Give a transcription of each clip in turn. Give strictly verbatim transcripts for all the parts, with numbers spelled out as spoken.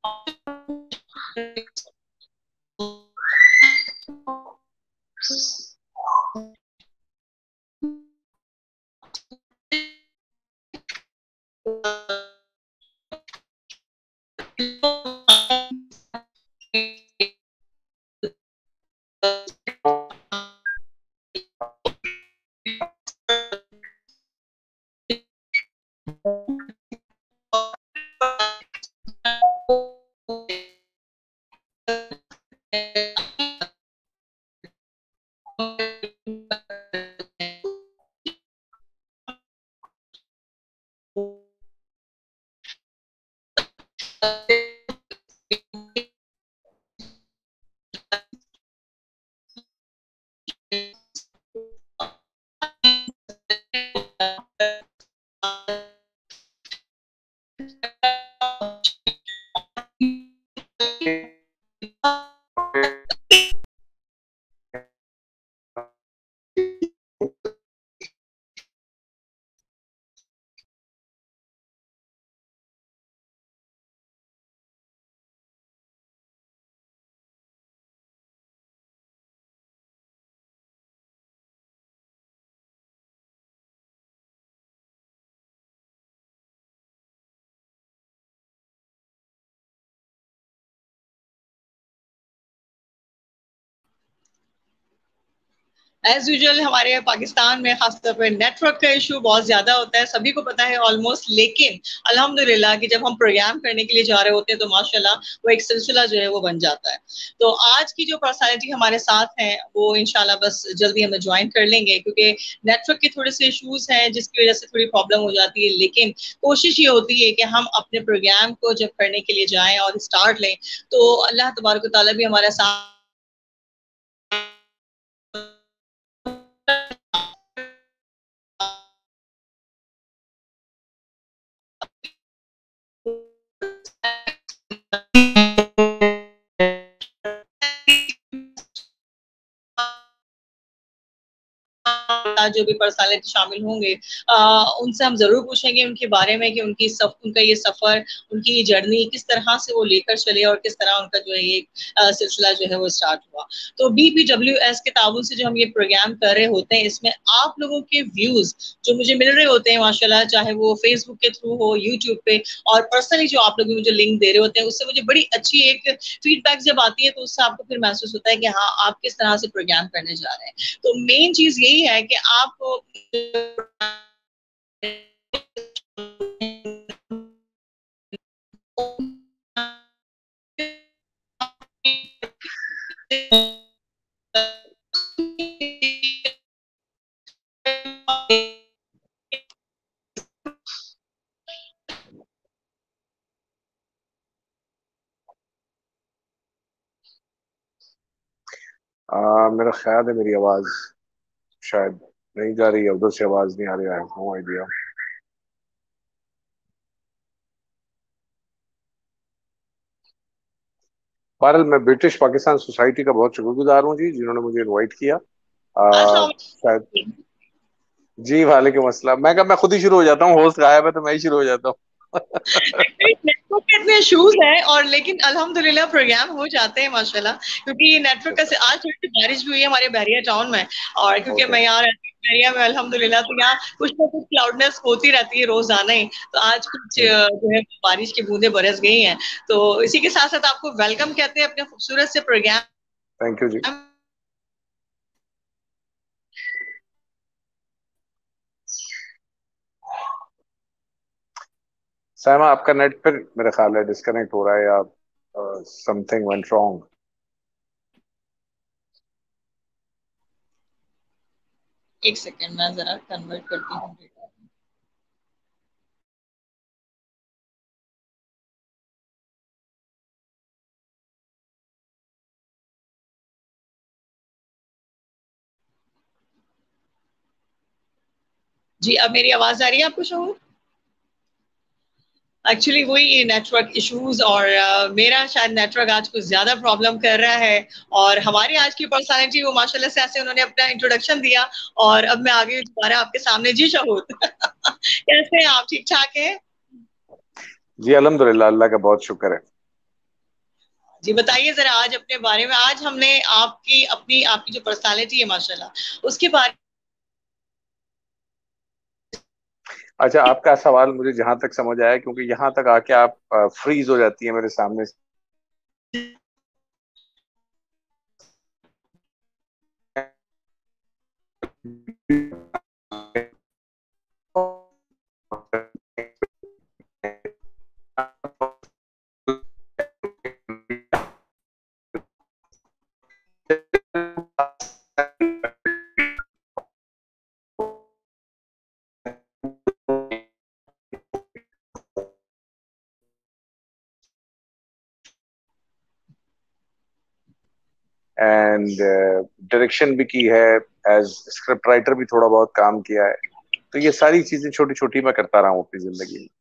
As usual हमारे पाकिस्तान में खासतौर पर नेटवर्क का इशू बहुत ज्यादा होता है, सभी को पता है ऑलमोस्ट। लेकिन अल्हम्दुलिल्लाह कि जब हम प्रोग्राम करने के लिए जा रहे होते हैं तो माशाल्लाह वो एक सिलसिला जो है वो बन जाता है। तो आज की जो पर्सनालिटी हमारे साथ हैं वो इंशाल्लाह बस जल्दी हमें ज्वाइन कर लेंगे, क्योंकि नेटवर्क के थोड़े से इशूज हैं जिसकी वजह से थोड़ी प्रॉब्लम हो जाती है। लेकिन कोशिश ये होती है कि हम अपने प्रोग्राम को जब करने के लिए जाएं और स्टार्ट लें तो अल्लाह तबारक व तआला भी हमारे साथ जो भी पर्सनालिटी शामिल होंगे आ, उनसे हम जरूर पूछेंगे उनके बारे में कि उनकी सफ, उनका ये सफर, उनकी जर्नी किस तरह से वो लेकर चले और किस तरह उनका जो है ये सिलसिला जो है वो स्टार्ट हुआ। तो बी पी डब्ल्यू एस के ताउन से जो हम ये प्रोग्राम कर रहे होते हैं इसमें आप लोगों के व्यूज जो मुझे मिल रहे होते हैं माशाल्लाह, चाहे वो फेसबुक के थ्रू हो, यूट्यूब पे, और पर्सनली जो आप लोग मुझे लिंक दे रहे होते हैं, उससे मुझे बड़ी अच्छी एक फीडबैक जब आती है तो उससे आपको फिर महसूस होता है कि हाँ आप किस तरह से प्रोग्राम करने जा रहे हैं। तो मेन चीज यही है कि आपको आ, मेरा ख्याल है मेरी आवाज शायद नहीं जा रही है, उधर से आवाज नहीं आ रही है। No idea. बहरहाल मैं ब्रिटिश पाकिस्तान सोसाइटी का बहुत शुक्रगुजार हूँ जी, जिन्होंने मुझे इनवाइट किया। आ, शायद जी वालेकुम अस्सलाम। मैं कहा मैं खुद ही शुरू हो जाता हूँ, होस्ट गायब है तो मैं ही शुरू हो जाता हूँ। नेटवर्क के इतने इश्यूज हैं और लेकिन अल्हम्दुलिल्लाह प्रोग्राम हो जाते हैं माशाल्लाह, क्योंकि नेटवर्क का आज थोड़ी सी बारिश भी हुई है हमारे बहरिया टाउन में, और क्योंकि मैं यहाँ रहती हूँ बहरिया में अल्हम्दुलिल्लाह, तो यहाँ कुछ ना कुछ क्लाउडनेस होती रहती है रोजाना ही। तो आज कुछ जो है बारिश की बूंदें बरस गई हैं, तो इसी के साथ साथ आपको वेलकम कहते हैं अपने खूबसूरत से programme. Thank you ji. Saima आपका नेट पर मेरा ख्याल है डिस्कनेक्ट हो रहा है या समथिंग वेंट रॉन्ग। एक सेकेंड मैं जरा कन्वर्ट करती हूँ। जी अब मेरी आवाज आ रही है आपको शहूर? एक्चुअली वही नेटवर्क इश्यूज और uh, मेरा शायद नेटवर्क आज कुछ ज्यादा प्रॉब्लम कर रहा है। और हमारे आज की पर्सनालिटी वो माशाल्लाह से ऐसे उन्होंने अपना इंट्रोडक्शन दिया और अब मैं आ गई दोबारा आपके सामने। जी शहूर कैसे हैं आप, ठीक ठाक हैं? जी अल्हम्दुलिल्लाह, अल्लाह का बहुत शुक्र है। जी बताइए जरा आज अपने बारे में। आज हमने आपकी अपनी आपकी जो पर्सनालिटी है माशाल्लाह उसके बारे अच्छा, आपका सवाल मुझे जहां तक समझ आया, क्योंकि यहाँ तक आके आप फ्रीज हो जाती है मेरे सामने। एंड डायरेक्शन भी की है, एज स्क्रिप्ट राइटर भी थोड़ा बहुत काम किया है। तो ये सारी चीजें छोटी छोटी मैं करता रहा हूँ अपनी जिंदगी में।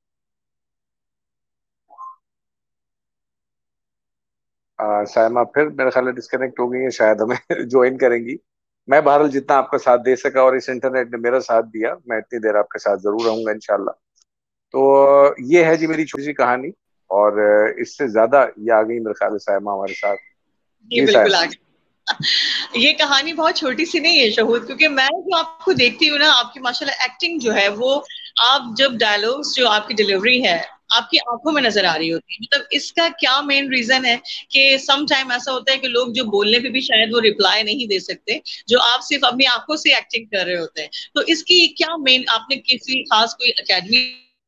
आ, सायमा फिर मेरे ख्याल है डिस्कनेक्ट हो गई है, शायद हमें ज्वाइन करेंगी। मैं बहरहाल जितना आपका साथ दे सका और इस इंटरनेट ने मेरा साथ दिया, मैं इतनी देर आपके साथ जरूर रहूंगा इंशाल्लाह। तो ये है जी मेरी छोटी सी कहानी। और इससे ज्यादा ये आ गई मेरे ख्याल है सायमा हमारे साथ। जी जी बिल्कुल सायमा। आगे। ये कहानी बहुत छोटी सी नहीं है शहूद, क्योंकि मैं जो आपको देखती हूँ ना, आपकी माशाल्लाह एक्टिंग जो है वो, आप जब डायलॉग्स जो आपकी डिलीवरी है आपकी आंखों में नजर आ रही होती है। मतलब इसका क्या मेन रीजन है कि सम टाइम ऐसा होता है कि लोग जो बोलने पे भी शायद वो रिप्लाई नहीं दे सकते, जो आप सिर्फ अपनी आंखों से एक्टिंग कर रहे होते हैं। तो इसकी क्या मेन, आपने किसी खास कोई एकेडमी?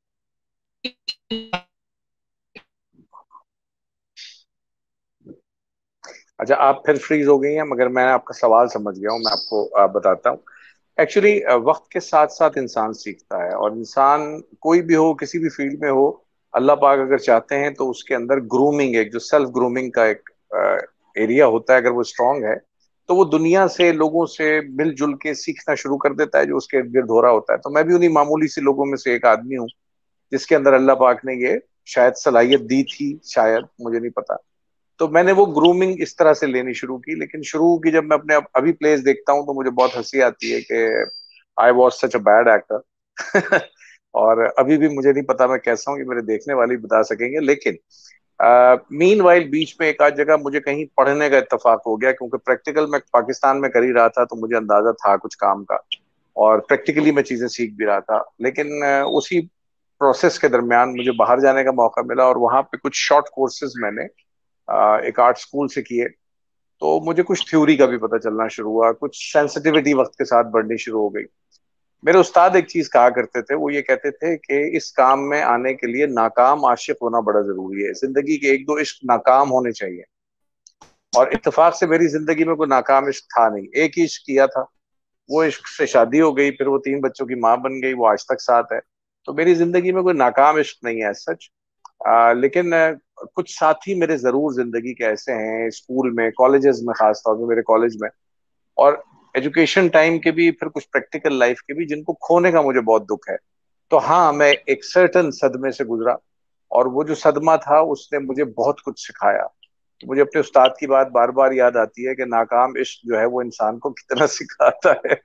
अच्छा, आप फिर फ्रीज हो गई हैं, मगर मैं आपका सवाल समझ गया हूँ। मैं आपको आ, बताता हूँ। एक्चुअली वक्त के साथ साथ इंसान सीखता है, और इंसान कोई भी हो, किसी भी फील्ड में हो, अल्लाह पाक अगर चाहते हैं तो उसके अंदर ग्रूमिंग, एक जो सेल्फ ग्रूमिंग का एक एरिया होता है, अगर वो स्ट्रांग है तो वो दुनिया से, लोगों से मिलजुल के सीखना शुरू कर देता है जो उसके इर्द गिर्द हो रहा होता है। तो मैं भी उन्हीं मामूली सी लोगों में से एक आदमी हूँ जिसके अंदर अल्लाह पाक ने ये शायद सलाहियत दी थी, शायद, मुझे नहीं पता। तो मैंने वो ग्रूमिंग इस तरह से लेनी शुरू की। लेकिन शुरू की जब मैं अपने अभी प्लेस देखता हूँ तो मुझे बहुत हंसी आती है कि I was such a bad actor. और अभी भी मुझे नहीं पता मैं कैसा हूँ, ये मेरे देखने वाले ही बता सकेंगे। लेकिन मीन वाइल बीच में एक आध जगह मुझे कहीं पढ़ने का इत्तेफाक हो गया, क्योंकि प्रैक्टिकल मैं पाकिस्तान में कर ही रहा था तो मुझे अंदाजा था कुछ काम का, और प्रैक्टिकली मैं चीजें सीख भी रहा था। लेकिन अ, उसी प्रोसेस के दरमियान मुझे बाहर जाने का मौका मिला, और वहां पे कुछ शॉर्ट कोर्सेज मैंने अ, एक आर्ट स्कूल से किए। तो मुझे कुछ थ्योरी का भी पता चलना शुरू हुआ, कुछ सेंसिटिविटी वक्त के साथ बढ़नी शुरू हो गई। मेरे उस्ताद एक चीज कहा करते थे, वो ये कहते थे कि इस काम में आने के लिए नाकाम आशिक होना बड़ा जरूरी है। जिंदगी के एक दो इश्क नाकाम होने चाहिए। और इत्तेफाक से मेरी जिंदगी में कोई नाकाम इश्क था नहीं, एक ही इश्क किया था। वो इश्क से शादी हो गई, फिर वो तीन बच्चों की माँ बन गई, वो आज तक साथ है। तो मेरी जिंदगी में कोई नाकाम इश्क नहीं है सच। आ, लेकिन आ, कुछ साथी मेरे जरूर जिंदगी के ऐसे हैं, स्कूल में, कॉलेजेस में, खासतौर पर मेरे कॉलेज में, और एजुकेशन टाइम के भी, फिर कुछ प्रैक्टिकल लाइफ के भी, जिनको खोने का मुझे बहुत दुख है। तो हाँ, मैं एक सर्टन सदमे से गुजरा, और वो जो सदमा था उसने मुझे बहुत कुछ सिखाया। तो मुझे अपने उस्ताद की बात बार बार याद आती है कि नाकाम इश्क जो है वो इंसान को कितना सिखाता है।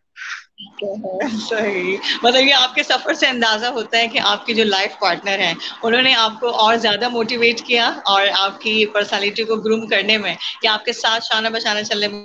सही। मतलब ये आपके सफर से अंदाजा होता है कि आपके जो लाइफ पार्टनर हैं उन्होंने आपको और ज्यादा मोटिवेट किया और आपकी पर्सनालिटी को ग्रूम करने में, या आपके साथ शाना बशाना चलने में।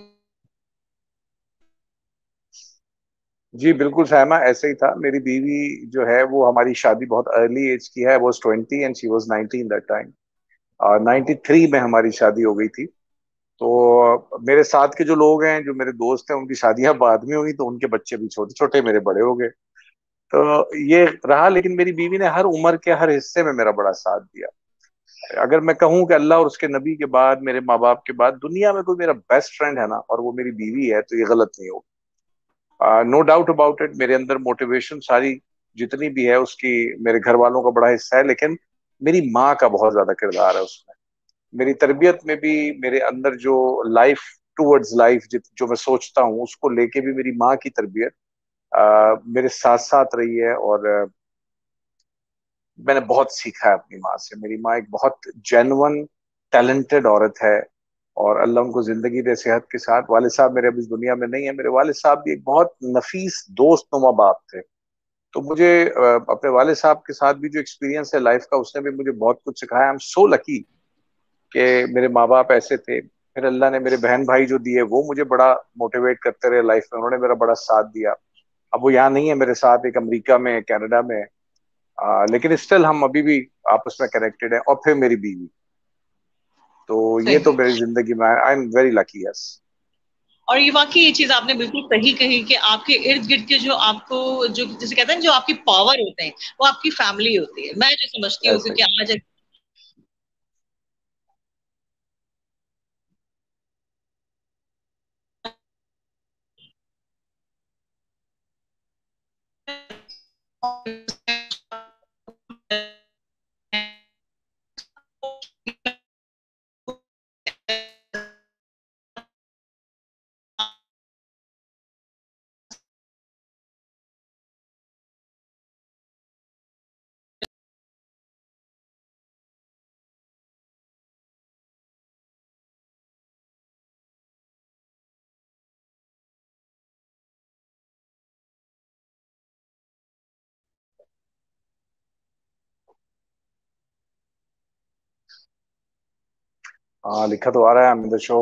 जी बिल्कुल सायमा, ऐसे ही था। मेरी बीवी जो है वो, हमारी शादी बहुत अर्ली एज की है, वो twenty and she was nineteen that time. और नाइन्टी थ्री में हमारी शादी हो गई थी। तो मेरे साथ के जो लोग हैं, जो मेरे दोस्त हैं, उनकी शादियां बाद में हुई, तो उनके बच्चे भी छोटे छोटे, मेरे बड़े हो गए। तो ये रहा। लेकिन मेरी बीवी ने हर उम्र के हर हिस्से में मेरा बड़ा साथ दिया। अगर मैं कहूँ कि अल्लाह और उसके नबी के बाद, मेरे माँ बाप के बाद दुनिया में कोई मेरा बेस्ट फ्रेंड है ना, और वो मेरी बीवी है, तो ये गलत नहीं होगा। नो डाउट अबाउट इट, मेरे अंदर मोटिवेशन सारी जितनी भी है उसकी मेरे घर वालों का बड़ा हिस्सा है, लेकिन मेरी माँ का बहुत ज्यादा किरदार है उसमें। मेरी तरबियत में भी, मेरे अंदर जो लाइफ टूवर्ड्स लाइफ जो मैं सोचता हूँ, उसको लेके भी मेरी माँ की तरबियत अ, मेरे साथ साथ रही है। और अ, मैंने बहुत सीखा है अपनी माँ से। मेरी माँ एक बहुत जेन्युइन टैलेंटेड औरत है, और अल्लाह उनको जिंदगी दे सेहत के साथ। वालिद साहब मेरे अभी इस दुनिया में नहीं है। मेरे वालिद साहब भी एक बहुत नफीस दोस्त नुमा बाप थे। तो मुझे अ, अपने वालिद साहब के साथ भी जो एक्सपीरियंस है लाइफ का, उसने भी मुझे बहुत कुछ सिखाया। आई एम सो लकी कि मेरे माँ बाप ऐसे थे, फिर अल्लाह ने मेरे बहन भाई जो दिए वो मुझे बड़ा मोटिवेट करते रहे लाइफ में, उन्होंने मेरा बड़ा साथ दिया। अब वो यहाँ नहीं है मेरे साथ, एक अमेरिका में, कनाडा में, आ, लेकिन स्टिल हम अभी भी आपस में कनेक्टेड हैं। और फिर मेरी बीवी, तो ये तो सही। मेरी जिंदगी में, I am very lucky, yes. और ये वाकई ये चीज आपने बिल्कुल सही कही कि आपके इर्द गिर्द के जो आपको, जो जिसे कहते हैं जो आपकी पावर होते हैं, वो आपकी फैमिली होती है, मैं जो समझती हूँ, ऐसे क्योंकि ही। आज हाँ, लिखा तो आ रहा है, I am the show.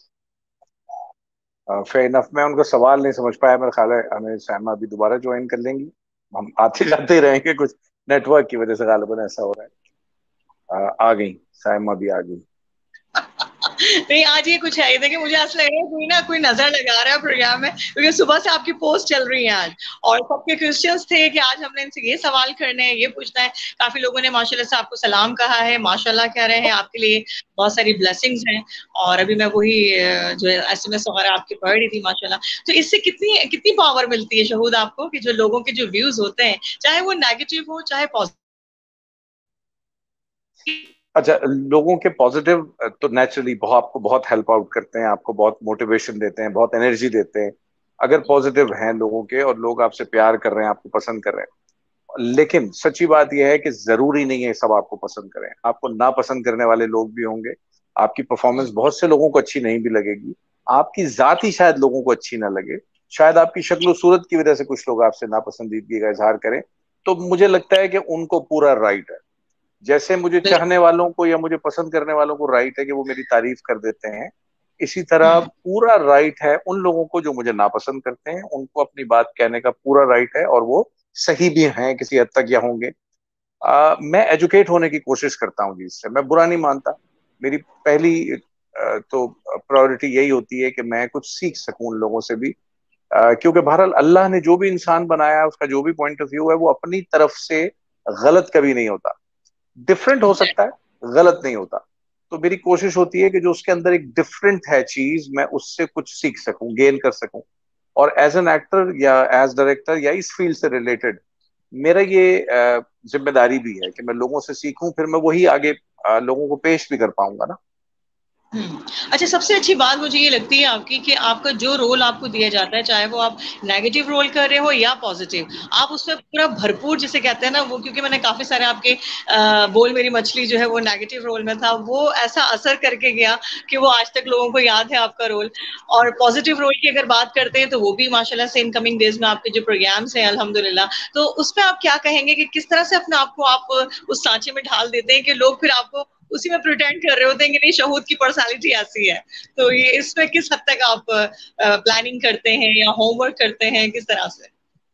Fair enough. मैं उनका सवाल नहीं समझ पाया, मेरा ख्याल है हमें सैमा अभी दोबारा ज्वाइन कर लेंगी। हम आते जाते ही रहेंगे, कुछ नेटवर्क की वजह से गालिबन ऐसा हो रहा है। अ, आ गई, सैमा भी आ गई। नहीं, आज ये कुछ है ही, देखिए मुझे ऐसा लग रहा है कोई ना कोई नजर लगा रहा है प्रोग्राम में, क्योंकि सुबह से आपकी पोस्ट चल रही है आज, और सबके क्वेश्चंस थे कि आज हमने इनसे ये सवाल करने हैं, ये पूछना है। काफी लोगों ने माशाल्लाह से आपको सलाम कहा है, माशाल्लाह कह रहे हैं, आपके लिए बहुत सारी ब्लेसिंग्स हैं। और अभी मैं वही अ, जो एसएमएस वगैरह आपकी पढ़ रही थी, माशाल्लाह। तो इससे कितनी कितनी पावर मिलती है शहूद आपको, कि जो लोगों के जो व्यूज होते हैं, चाहे वो नेगेटिव हो चाहे पॉजिटिव। अच्छा, लोगों के पॉजिटिव तो नेचुरली बहुत, आपको बहुत हेल्प आउट करते हैं, आपको बहुत मोटिवेशन देते हैं, बहुत एनर्जी देते हैं, अगर पॉजिटिव हैं लोगों के और लोग आपसे प्यार कर रहे हैं, आपको पसंद कर रहे हैं। लेकिन सच्ची बात यह है कि जरूरी नहीं है सब आपको पसंद करें, आपको ना पसंद करने वाले लोग भी होंगे। आपकी परफॉर्मेंस बहुत से लोगों को अच्छी नहीं भी लगेगी, आपकी जात ही शायद लोगों को अच्छी ना लगे, शायद आपकी शक्ल सूरत की वजह से कुछ लोग आपसे नापसंदीदगी का इजहार करें। तो मुझे लगता है कि उनको पूरा राइट है। जैसे मुझे चाहने वालों को या मुझे पसंद करने वालों को राइट है कि वो मेरी तारीफ कर देते हैं, इसी तरह पूरा राइट है उन लोगों को जो मुझे नापसंद करते हैं, उनको अपनी बात कहने का पूरा राइट है, और वो सही भी हैं किसी हद तक या होंगे। आ, मैं एजुकेट होने की कोशिश करता हूँ जी, इससे मैं बुरा नहीं मानता। मेरी पहली आ, तो प्रायोरिटी यही होती है कि मैं कुछ सीख सकूं उन लोगों से भी। आ, क्योंकि बहरहाल अल्लाह ने जो भी इंसान बनाया है, उसका जो भी पॉइंट ऑफ व्यू है, वो अपनी तरफ से गलत कभी नहीं होता। डिफरेंट हो सकता है, गलत नहीं होता। तो मेरी कोशिश होती है कि जो उसके अंदर एक डिफरेंट है चीज, मैं उससे कुछ सीख सकूं, गेन कर सकूं। और एज एन एक्टर या एज डायरेक्टर या इस फील्ड से रिलेटेड, मेरा ये अ, जिम्मेदारी भी है कि मैं लोगों से सीखूं, फिर मैं वही आगे अ, लोगों को पेश भी कर पाऊंगा ना। हम्म। अच्छा, सबसे अच्छी बात मुझे ये लगती है आपकी, कि आपका जो रोल आपको दिया जाता है, चाहे वो आप नेगेटिव रोल कर रहे हो या पॉजिटिव, आप उसमें पूरा भरपूर, जिसे कहते हैं ना वो, क्योंकि मैंने काफी सारे आपके आ, बोल मेरी मछली जो है वो नेगेटिव रोल में था, वो ऐसा असर करके गया कि वो आज तक लोगों को याद है आपका रोल। और पॉजिटिव रोल की अगर बात करते हैं, तो वो भी माशाल्लाह से इनकमिंग डेज में आपके जो प्रोग्राम्स हैं, अल्हम्दुलिल्लाह, तो उसमें आप क्या कहेंगे कि किस तरह से अपने आप को आप उस सांचे में ढाल देते हैं कि लोग फिर आपको उसी में प्रिटेंड कर रहे होते हैं कि नहीं, शहूद की पर्सनालिटी ऐसी है। तो ये इसमें किस हद तक आप प्लानिंग करते हैं या होमवर्क करते हैं, किस तरह से?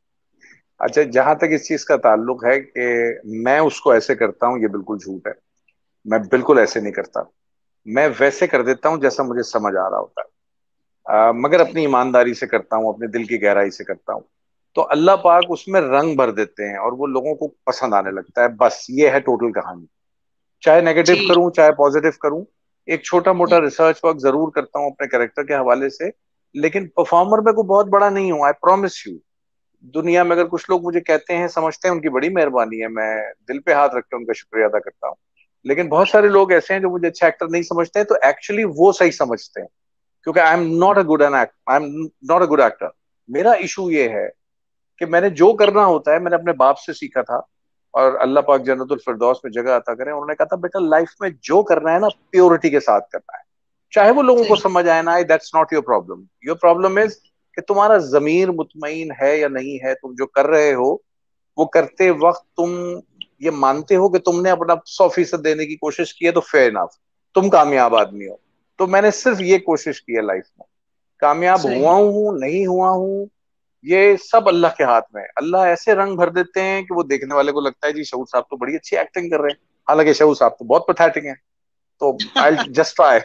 अच्छा, जहां तक इस चीज का ताल्लुक है कि मैं उसको ऐसे करता हूँ, ये बिल्कुल झूठ है। मैं बिल्कुल ऐसे नहीं करता। मैं वैसे कर देता हूँ जैसा मुझे समझ आ रहा होता है। अ, मगर अपनी ईमानदारी से करता हूँ, अपने दिल की गहराई से करता हूँ। तो अल्लाह पाक उसमें रंग भर देते हैं और वो लोगों को पसंद आने लगता है। बस ये है टोटल कहानी। चाहे नेगेटिव जी। करूं चाहे पॉजिटिव करूं, एक छोटा मोटा रिसर्च वर्क जरूर करता हूं अपने कैरेक्टर के हवाले से। लेकिन परफॉर्मर में कोई बहुत बड़ा नहीं हूं, आई प्रॉमिस यू। दुनिया में अगर कुछ लोग मुझे कहते हैं, समझते हैं, उनकी बड़ी मेहरबानी है, मैं दिल पे हाथ रख के उनका शुक्रिया अदा करता हूँ। लेकिन बहुत सारे लोग ऐसे हैं जो मुझे अच्छा एक्टर नहीं समझते हैं, तो एक्चुअली वो सही समझते हैं, क्योंकि I am not a good an act I am not a good actor. मेरा इशू ये है कि मैंने जो करना होता है, मैंने अपने बाप से सीखा था। और अल्लाह पाक जन्नतुल फिरदौस में जगह अता करें, उन्होंने कहा था, बेटा लाइफ में जो करना है ना, प्योरिटी के साथ करना है। चाहे वो लोगों को सही। समझ आए ना आए, that's not your problem. Your problem is कि तुम्हारा जमीर मुतमईन है या नहीं है, तुम जो कर रहे हो वो करते वक्त तुम ये मानते हो कि तुमने अपना सौ फीसद देने की कोशिश की है, तो फेयर इनफ, तुम कामयाब आदमी हो। तो मैंने सिर्फ ये कोशिश की है लाइफ में। कामयाब सही। हुआ हूं नहीं हुआ हूं, ये सब अल्लाह के हाथ में है। अल्लाह ऐसे रंग भर देते हैं कि वो देखने वाले को लगता है जी शहूर साहब तो बड़ी अच्छी एक्टिंग कर रहे हैं, हालांकि शहूर साहब तो बहुत पैथेटिक हैं। तो आई जस्ट ट्राई।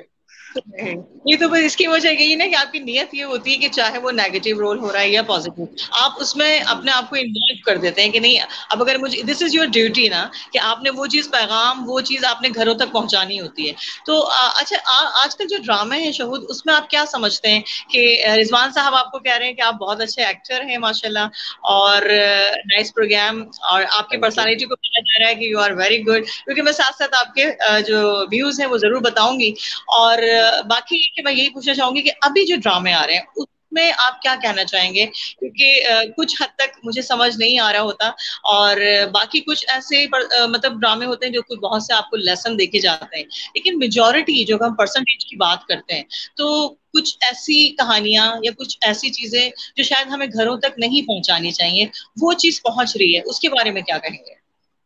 ये तो बस इसकी वजह यही ना कि आपकी नीयत ये होती है कि चाहे वो नेगेटिव रोल हो रहा है या पॉजिटिव, आप उसमें जी अपने आप को इन्वॉल्व कर देते हैं कि नहीं, अब अगर मुझे, दिस इज योर ड्यूटी ना, कि आपने वो चीज, पैगाम, वो चीज आपने घरों तक पहुंचानी होती है। तो आ, अच्छा, आ, आजकल जो ड्रामे हैं शहूद, उसमें आप क्या समझते हैं कि रिजवान साहब आपको कह रहे हैं कि आप बहुत अच्छे एक्टर हैं माशाल्लाह, और नाइस प्रोग्राम, और आपकी थैंक यू। पर्सनालिटी को कहा जा रहा है कि यू आर वेरी गुड, क्योंकि मैं साथ साथ आपके अ, जो व्यूज हैं वो जरूर बताऊंगी। और बाकी कि मैं यही पूछना चाहूंगी कि अभी जो ड्रामे आ रहे हैं उसमें आप क्या कहना चाहेंगे, क्योंकि uh, कुछ हद तक मुझे समझ नहीं आ रहा होता, और uh, बाकी कुछ ऐसे पर, uh, मतलब ड्रामे होते हैं जो कुछ बहुत से आपको लेसन देखे जाते हैं, लेकिन मेजोरिटी जो हम परसेंटेज की बात करते हैं, तो कुछ ऐसी कहानियां या कुछ ऐसी चीजें जो शायद हमें घरों तक नहीं पहुंचानी चाहिए, वो चीज पहुंच रही है, उसके बारे में क्या कहेंगे?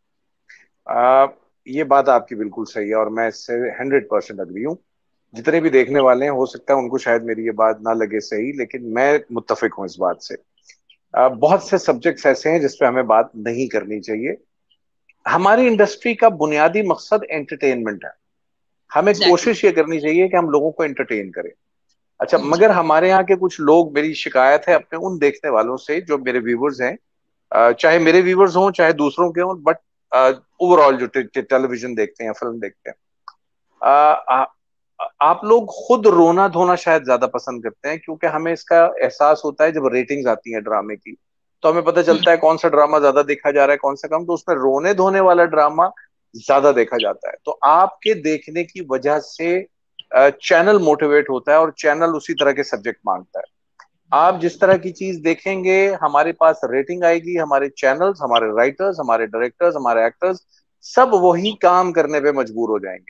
आ, ये बात आपकी बिल्कुल सही है और मैं इससे हंड्रेड परसेंट अग्री हूँ। जितने भी देखने वाले हैं हो सकता है उनको शायद मेरी ये बात ना लगे सही, लेकिन मैं मुत्तफिक हूँ इस बात से। आ, बहुत से सब्जेक्ट्स ऐसे हैं जिस पे हमें बात नहीं करनी चाहिए। हमारी इंडस्ट्री का बुनियादी मकसद एंटरटेनमेंट है। हमें एग्जैक्टली। कोशिश ये करनी चाहिए कि हम लोगों को एंटरटेन करें। अच्छा, exactly. मगर हमारे यहाँ के कुछ लोग, मेरी शिकायत है अपने उन देखने वालों से जो मेरे व्यूवर्स हैं, अ, चाहे मेरे व्यूवर्स हों चाहे दूसरों के हों, बट ओवरऑल जो टे, टे, टेलीविजन देखते हैं, फिल्म देखते हैं, अ, आ, आप लोग खुद रोना धोना शायद ज्यादा पसंद करते हैं, क्योंकि हमें इसका एहसास होता है जब रेटिंग्स आती हैं ड्रामे की, तो हमें पता हम्म, चलता है कौन सा ड्रामा ज्यादा देखा जा रहा है कौन सा कम, तो उसमें रोने धोने वाला ड्रामा ज्यादा देखा जाता है। तो आपके देखने की वजह से चैनल मोटिवेट होता है और चैनल उसी तरह के सब्जेक्ट मांगता है। आप जिस तरह की चीज देखेंगे हमारे पास रेटिंग आएगी, हमारे चैनल्स, हमारे राइटर्स, हमारे डायरेक्टर्स, हमारे एक्टर्स सब वही काम करने पे मजबूर हो जाएंगे।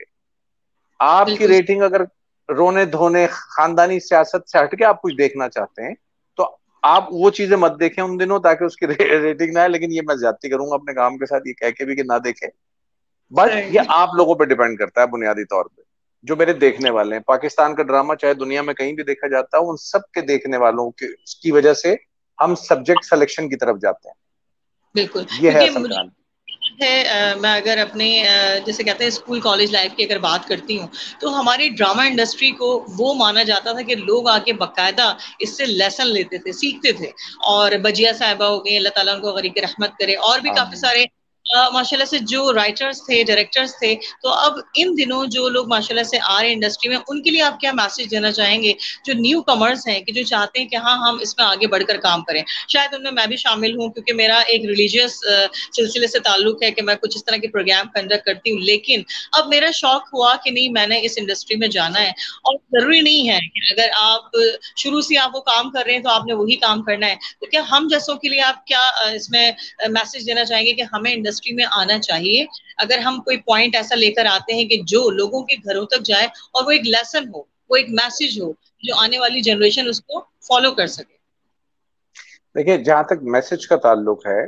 आपकी बिल्कुल। रेटिंग अगर रोने धोने खानदानी सियासत से हटके आप कुछ देखना चाहते हैं तो आप वो चीजें मत देखें उन दिनों, ताकि उसकी रे, रेटिंग ना आए। लेकिन ये मैं ज्यादती करूंगा अपने काम के साथ ये कह के भी कि ना देखें। बट ये सही। आप लोगों पे डिपेंड करता है बुनियादी तौर पे। जो मेरे देखने वाले हैं, पाकिस्तान का ड्रामा चाहे दुनिया में कहीं भी देखा जाता है, उन सब के देखने वालों की, की वजह से हम सब्जेक्ट सिलेक्शन की तरफ जाते हैं। बिल्कुल, ये है क्योंकि असल मुझे कहानी। है, अ, मैं अगर अपने अ, जैसे कहते हैं स्कूल कॉलेज लाइफ की अगर बात करती हूँ, तो हमारी ड्रामा इंडस्ट्री को वो माना जाता था कि लोग आके बकायदा इससे लेसन लेते थे, सीखते थे। और बजिया साहिबा हो गई, अल्लाह ताला उनको गरीक रहमत करे, और भी काफी आमीन। सारे अ, माशाल्लाह से जो राइटर्स थे, डायरेक्टर्स थे। तो अब इन दिनों जो लोग माशाल्लाह से आ रहे हैं इंडस्ट्री में, उनके लिए आप क्या मैसेज देना चाहेंगे, जो न्यू कमर्स हैं, कि जो चाहते हैं कि हाँ हम इसमें आगे बढ़कर काम करें? शायद उनमें मैं भी शामिल हूँ, क्योंकि मेरा एक रिलीजियस सिलसिले से ताल्लुक है कि मैं कुछ इस तरह के प्रोग्राम कंडक्ट करती हूँ, लेकिन अब मेरा शौक हुआ कि नहीं, मैंने इस इंडस्ट्री में जाना है। और जरूरी नहीं है कि अगर आप शुरू से आप वो काम कर रहे हैं तो आपने वही काम करना है। तो क्या हम जैसों के लिए आप क्या अ, इसमें मैसेज देना चाहेंगे कि हमें इंडस्ट्री में आना चाहिए, अगर हम कोई पॉइंट ऐसा लेकर आते हैं कि जो लोगों के घरों तक जाए, और वो एक लेसन हो, वो एक मैसेज हो, जो आने वाली जनरेशन उसको फॉलो कर सके? देखिए, जहां तक मैसेज का ताल्लुक है,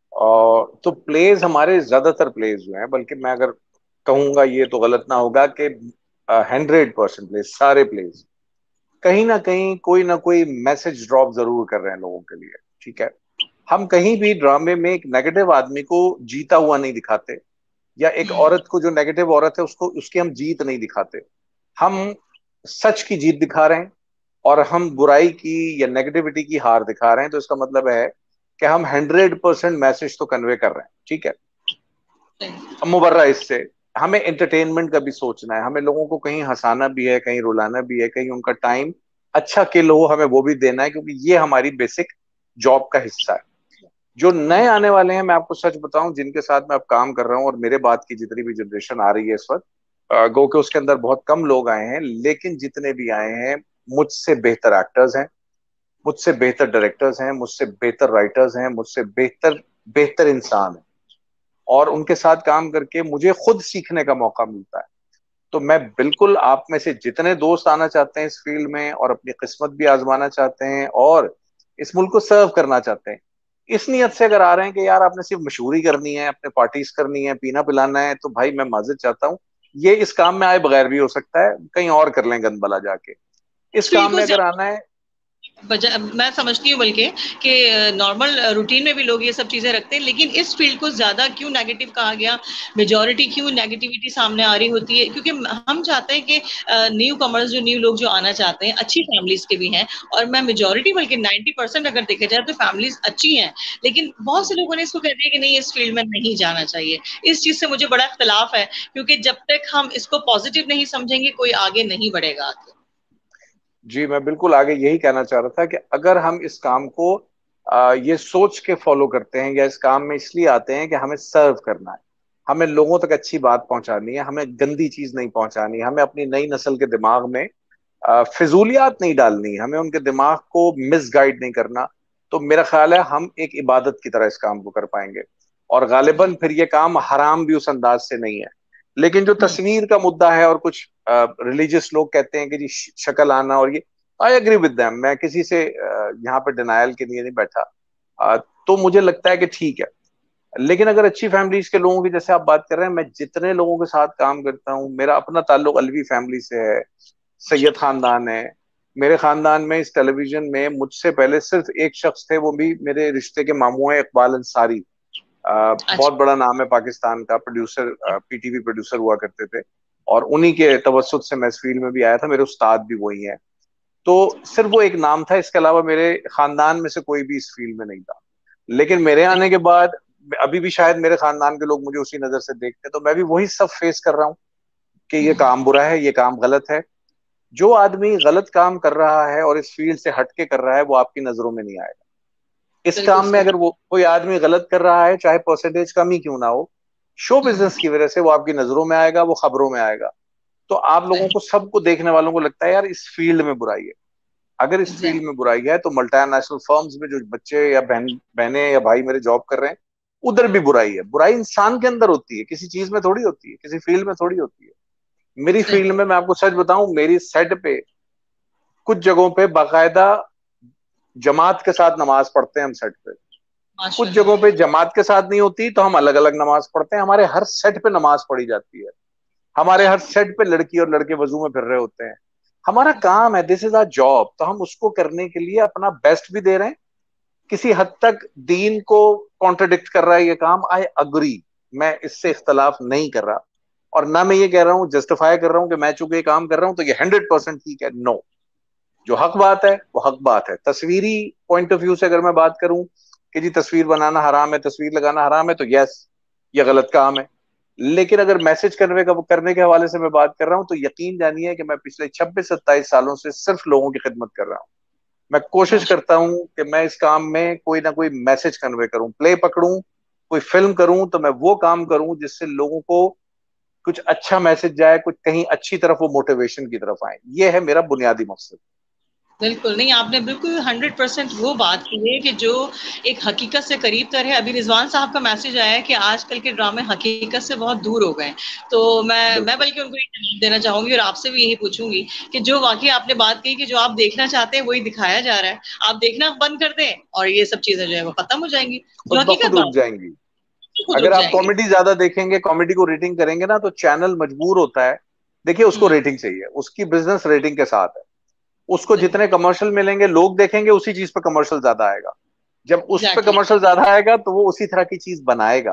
और तो प्लेज हमारे ज्यादातर प्लेज जो हैं, बल्कि मैं अगर कहूंगा ये तो गलत ना होगा कि हंड्रेड परसेंट प्लेज, सारे प्लेज कहीं ना कहीं कोई ना कोई मैसेज ड्रॉप जरूर कर रहे हैं लोगों के लिए। ठीक है, हम कहीं भी ड्रामे में एक नेगेटिव आदमी को जीता हुआ नहीं दिखाते, या एक हम्म। औरत को, जो नेगेटिव औरत है उसको, उसकी हम जीत नहीं दिखाते। हम सच की जीत दिखा रहे हैं और हम बुराई की या नेगेटिविटी की हार दिखा रहे हैं। तो इसका मतलब है कि हम हंड्रेड परसेंट मैसेज तो कन्वे कर रहे हैं। ठीक है, अब मुबर्रा इससे हमें एंटरटेनमेंट का भी सोचना है, हमें लोगों को कहीं हंसाना भी है, कहीं रुलाना भी है, कहीं उनका टाइम अच्छा किल हो, हमें वो भी देना है, क्योंकि ये हमारी बेसिक जॉब का हिस्सा है। जो नए आने वाले हैं, मैं आपको सच बताऊं, जिनके साथ मैं अब काम कर रहा हूं, और मेरे बाद की जितनी भी जनरेशन आ रही है इस वक्त, अ, गो के उसके अंदर बहुत कम लोग आए हैं, लेकिन जितने भी आए हैं मुझसे बेहतर एक्टर्स हैं, मुझसे बेहतर डायरेक्टर्स हैं, मुझसे बेहतर राइटर्स हैं, मुझसे बेहतर बेहतर इंसान हैं। और उनके साथ काम करके मुझे खुद सीखने का मौका मिलता है। तो मैं बिल्कुल, आप में से जितने दोस्त आना चाहते हैं इस फील्ड में और अपनी किस्मत भी आजमाना चाहते हैं और इस मुल्क को सर्व करना चाहते हैं, इस नियत से अगर आ रहे हैं कि यार आपने सिर्फ मशहूरी करनी है, अपने पार्टीज करनी है, पीना पिलाना है, तो भाई मैं माजिद चाहता हूँ, ये इस काम में आए बगैर भी हो सकता है, कहीं और कर लें गंद बला जाके। इस फील्ड काम को में अगर आना है, बजा मैं समझती हूँ बल्कि कि नॉर्मल रूटीन में भी लोग ये सब चीजें रखते हैं, लेकिन इस फील्ड को ज्यादा क्यों नेगेटिव कहा गया, मेजोरिटी क्यों नेगेटिविटी सामने आ रही होती है? क्योंकि हम चाहते हैं कि न्यू कमर्स, जो न्यू लोग जो आना चाहते हैं, अच्छी फैमिलीज के भी हैं, और मैं मेजोरिटी बल्कि नाइन्टी परसेंट अगर देखा जाए तो फैमिलीज अच्छी हैं, लेकिन बहुत से लोगों ने इसको कह दिया कि नहीं, इस फील्ड में नहीं जाना चाहिए। इस चीज से मुझे बड़ा इख्तलाफ है, क्योंकि जब तक हम इसको पॉजिटिव नहीं समझेंगे कोई आगे नहीं बढ़ेगा आगे। जी मैं बिल्कुल आगे यही कहना चाह रहा था कि अगर हम इस काम को आ, ये सोच के फॉलो करते हैं या इस काम में इसलिए आते हैं कि हमें सर्व करना है, हमें लोगों तक अच्छी बात पहुंचानी है, हमें गंदी चीज नहीं पहुंचानी है, हमें अपनी नई नस्ल के दिमाग में आ, फिजूलियात नहीं डालनी है, हमें उनके दिमाग को मिसगाइड नहीं करना, तो मेरा ख्याल है हम एक इबादत की तरह इस काम को कर पाएंगे। और गालिबन फिर ये काम हराम भी उस अंदाज से नहीं है। लेकिन जो हम्म। तस्वीर का मुद्दा है, और कुछ रिलीजियस लोग कहते हैं कि जी श- शक्ल आना और ये, आई एग्री विद देम, मैं किसी से अ, यहाँ पे डिनायल के लिए नहीं बैठा। अ, तो मुझे लगता है कि ठीक है। लेकिन अगर अच्छी फैमिलीज के लोगों की जैसे आप बात कर रहे हैं, मैं जितने लोगों के साथ काम करता हूँ, मेरा अपना ताल्लुक अलवी फैमिली से है, सैयद खानदान है। मेरे खानदान में इस टेलीविजन में मुझसे पहले सिर्फ एक शख्स थे, वो भी मेरे रिश्ते के मामू हैं, इकबाल अंसारी। अ, अच्छा। बहुत बड़ा नाम है पाकिस्तान का, प्रोड्यूसर, पीटीवी प्रोड्यूसर हुआ करते थे, और उन्हीं के तवसुत से मैं इस फील्ड में भी आया था, मेरे उस्ताद भी वही हैं। तो सिर्फ वो एक नाम था, इसके अलावा मेरे खानदान में से कोई भी इस फील्ड में नहीं था। लेकिन मेरे आने के बाद अभी भी शायद मेरे खानदान के लोग मुझे उसी नजर से देखते हैं, तो मैं भी वही सब फेस कर रहा हूँ कि ये काम बुरा है, ये काम गलत है। जो आदमी गलत काम कर रहा है और इस फील्ड से हटके कर रहा है, वो आपकी नजरों में नहीं आएगा। इस बिल्कुल काम में सही। अगर वो कोई आदमी गलत कर रहा है, चाहे परसेंटेज कम ही क्यों ना हो, शो बिजनेस की वजह से वो आपकी नजरों में आएगा, वो खबरों में आएगा। तो आप लोगों सही। को, सबको, देखने वालों को लगता है यार इस फील्ड में बुराई है। अगर इस फील्ड एग्जैक्ट। में बुराई है तो मल्टीनेशनल फर्म्स में जो बच्चे या बहन बहनें या भाई मेरे जॉब कर रहे हैं, उधर भी बुराई है। बुराई इंसान के अंदर होती है, किसी चीज में थोड़ी होती है, किसी फील्ड में थोड़ी होती है। मेरी सही। फील्ड में मैं आपको सच बताऊं, मेरी सेट पे कुछ जगहों पे बाकायदा जमात के साथ नमाज पढ़ते हैं हम सेट पे। कुछ जगहों माशाल्लाह। पे जमात के साथ नहीं होती, तो हम अलग अलग नमाज पढ़ते हैं। हमारे हर सेट पे नमाज पढ़ी जाती है। हमारे हर सेट पे लड़की और लड़के वजू में फिर रहे होते हैं। हमारा काम है, दिस इज आवर जॉब, तो हम उसको करने के लिए अपना बेस्ट भी दे रहे हैं। किसी हद तक दीन को कॉन्ट्रडिक्ट कर रहा है ये काम, आई अग्री, मैं इससे इख्तलाफ नहीं कर रहा। और ना मैं ये कह रहा हूँ, जस्टिफाई कर रहा हूँ कि मैं चूंकि ये काम कर रहा हूँ तो ये हंड्रेड परसेंट ठीक है, नो। जो हक बात है वो हक बात है। तस्वीरी पॉइंट ऑफ व्यू से अगर मैं बात करूं कि जी तस्वीर बनाना हराम है, तस्वीर लगाना हराम है, तो यस, ये गलत काम है। लेकिन अगर मैसेज करने का करने के हवाले से मैं बात कर रहा हूं, तो यकीन जानिए कि मैं पिछले छब्बीस सत्ताईस सालों से सिर्फ लोगों की खिदमत कर रहा हूं। मैं कोशिश माशा करता हूं कि मैं इस काम में कोई ना कोई मैसेज कन्वे करूं, प्ले पकड़ूं, कोई फिल्म करूं, तो मैं वो काम करूं जिससे लोगों को कुछ अच्छा मैसेज जाए, कुछ कहीं अच्छी तरफ, वो मोटिवेशन की तरफ आए। ये है मेरा बुनियादी मकसद। बिल्कुल नहीं, आपने बिल्कुल हंड्रेड परसेंट वो बात की है कि जो एक हकीकत से करीब तर है। अभी रिजवान साहब का मैसेज आया है कि आजकल के ड्रामे हकीकत से बहुत दूर हो गए। तो मैं मैं बिल्कुल। बल्कि उनको ये जवाब देना चाहूंगी और आपसे भी यही पूछूंगी कि जो वाकई आपने बात की कि जो आप देखना चाहते हैं वही दिखाया जा रहा है, आप देखना बंद कर दें और ये सब चीजें जो है वो खत्म हो जाएंगी, जो खुद ब हकीकत खुद रुक बात जाएंगी। है, खुद रुक अगर आप जाएंगी। कॉमेडी ज्यादा देखेंगे, कॉमेडी को रेटिंग करेंगे ना, तो चैनल मजबूर होता है। देखिए, उसको हम्म। रेटिंग चाहिए, उसकी बिजनेस रेटिंग के साथ है। उसको सही। जितने कमर्शियल मिलेंगे, लोग देखेंगे, उसी चीज पे कमर्शियल ज्यादा आएगा। जब उस पे एग्जैक्टली। कमर्शियल ज्यादा आएगा तो वो उसी तरह की चीज बनाएगा।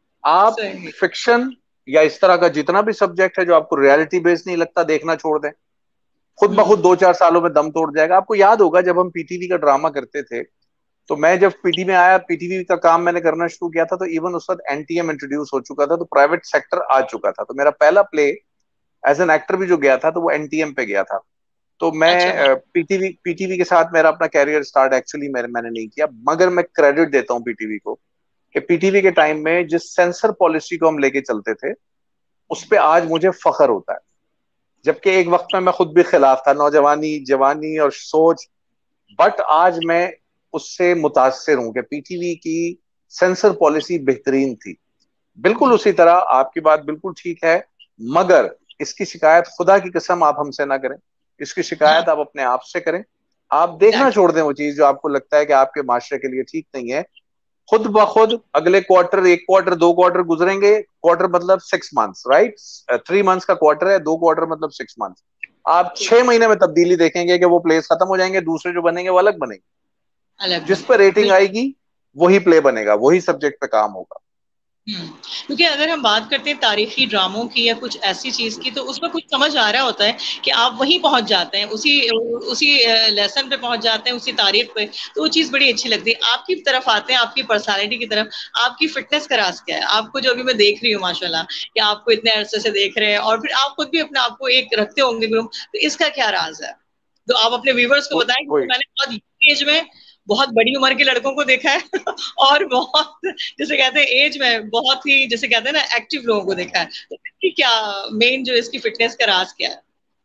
आप सही। फिक्शन या इस तरह का जितना भी सब्जेक्ट है जो आपको रियलिटी बेस्ड नहीं लगता, देखना छोड़ दें। खुद ब खुद हम्म। दो चार सालों में दम तोड़ जाएगा। आपको याद होगा जब हम पीटीवी का ड्रामा करते थे, तो मैं जब पीटी में आया, पीटीवी का काम मैंने करना शुरू किया था, तो इवन उस वक्त एनटीएम इंट्रोड्यूस हो चुका था, तो प्राइवेट सेक्टर आ चुका था। तो मेरा पहला प्ले एज एन एक्टर भी जो गया था, तो वो एनटीएम पे गया था। तो अच्छा। मैं पीटीवी पीटीवी के साथ मेरा अपना कैरियर स्टार्ट एक्चुअली मैंने मैंने नहीं किया, मगर मैं क्रेडिट देता हूँ पीटीवी को कि पीटीवी के टाइम में जिस सेंसर पॉलिसी को हम लेके चलते थे, उस पे आज मुझे फख्र होता है। जबकि एक वक्त में मैं खुद भी खिलाफ था, नौजवानी, जवानी और सोच। बट आज मैं उससे मुतासिर हूं कि पीटीवी की सेंसर पॉलिसी बेहतरीन थी। बिल्कुल हम्म। उसी तरह आपकी बात बिल्कुल ठीक है। मगर इसकी शिकायत खुदा की कसम आप हमसे ना करें, इसकी हाँ। शिकायत आप अपने आप से करें। आप देखना एग्जैक्टली। छोड़ दें वो चीज जो आपको लगता है कि आपके माशरे के लिए ठीक नहीं है। खुद ब खुद अगले क्वार्टर, एक क्वार्टर, दो क्वार्टर गुजरेंगे। क्वार्टर मतलब six months, right? Three months का क्वार्टर है, दो क्वार्टर मतलब सिक्स मंथ्स। आप छह महीने में तब्दीली देखेंगे कि वो प्लेस खत्म हो जाएंगे, दूसरे जो बनेंगे वो अलग बनेंगे। अलग जिस पर बनेंगे रेटिंग बिल्कुल। आएगी वही प्ले बनेगा, वही सब्जेक्ट पे काम होगा। हम्म, क्योंकि अगर हम बात करते हैं तारीखी ड्रामों की या कुछ ऐसी चीज की, तो उसमें कुछ समझ आ रहा होता है कि आप वहीं पहुंच जाते हैं, उसी उसी लेसन पे पहुंच जाते हैं, उसी तारीख पे, तो वो चीज बड़ी अच्छी लगती है। आपकी तरफ आते हैं, आपकी पर्सनालिटी की तरफ। आपकी फिटनेस का राज क्या है? आपको जो अभी मैं देख रही हूँ माशाल्लाह, कि आपको इतने अरसे से देख रहे हैं, और फिर आप खुद भी अपने आप को एक रखते होंगे ग्रुप, तो इसका क्या राज है? तो आप अपने व्यूवर्स को को, बताएं, क्योंकि कोई मैंने बहुत young एज में बहुत बड़ी उम्र के लड़कों को देखा है और बहुत, जैसे कहते हैं एज में बहुत ही, जैसे कहते हैं ना, एक्टिव लोगों को देखा है। तो इसकी क्या मेन, जो इसकी फिटनेस का राज क्या है?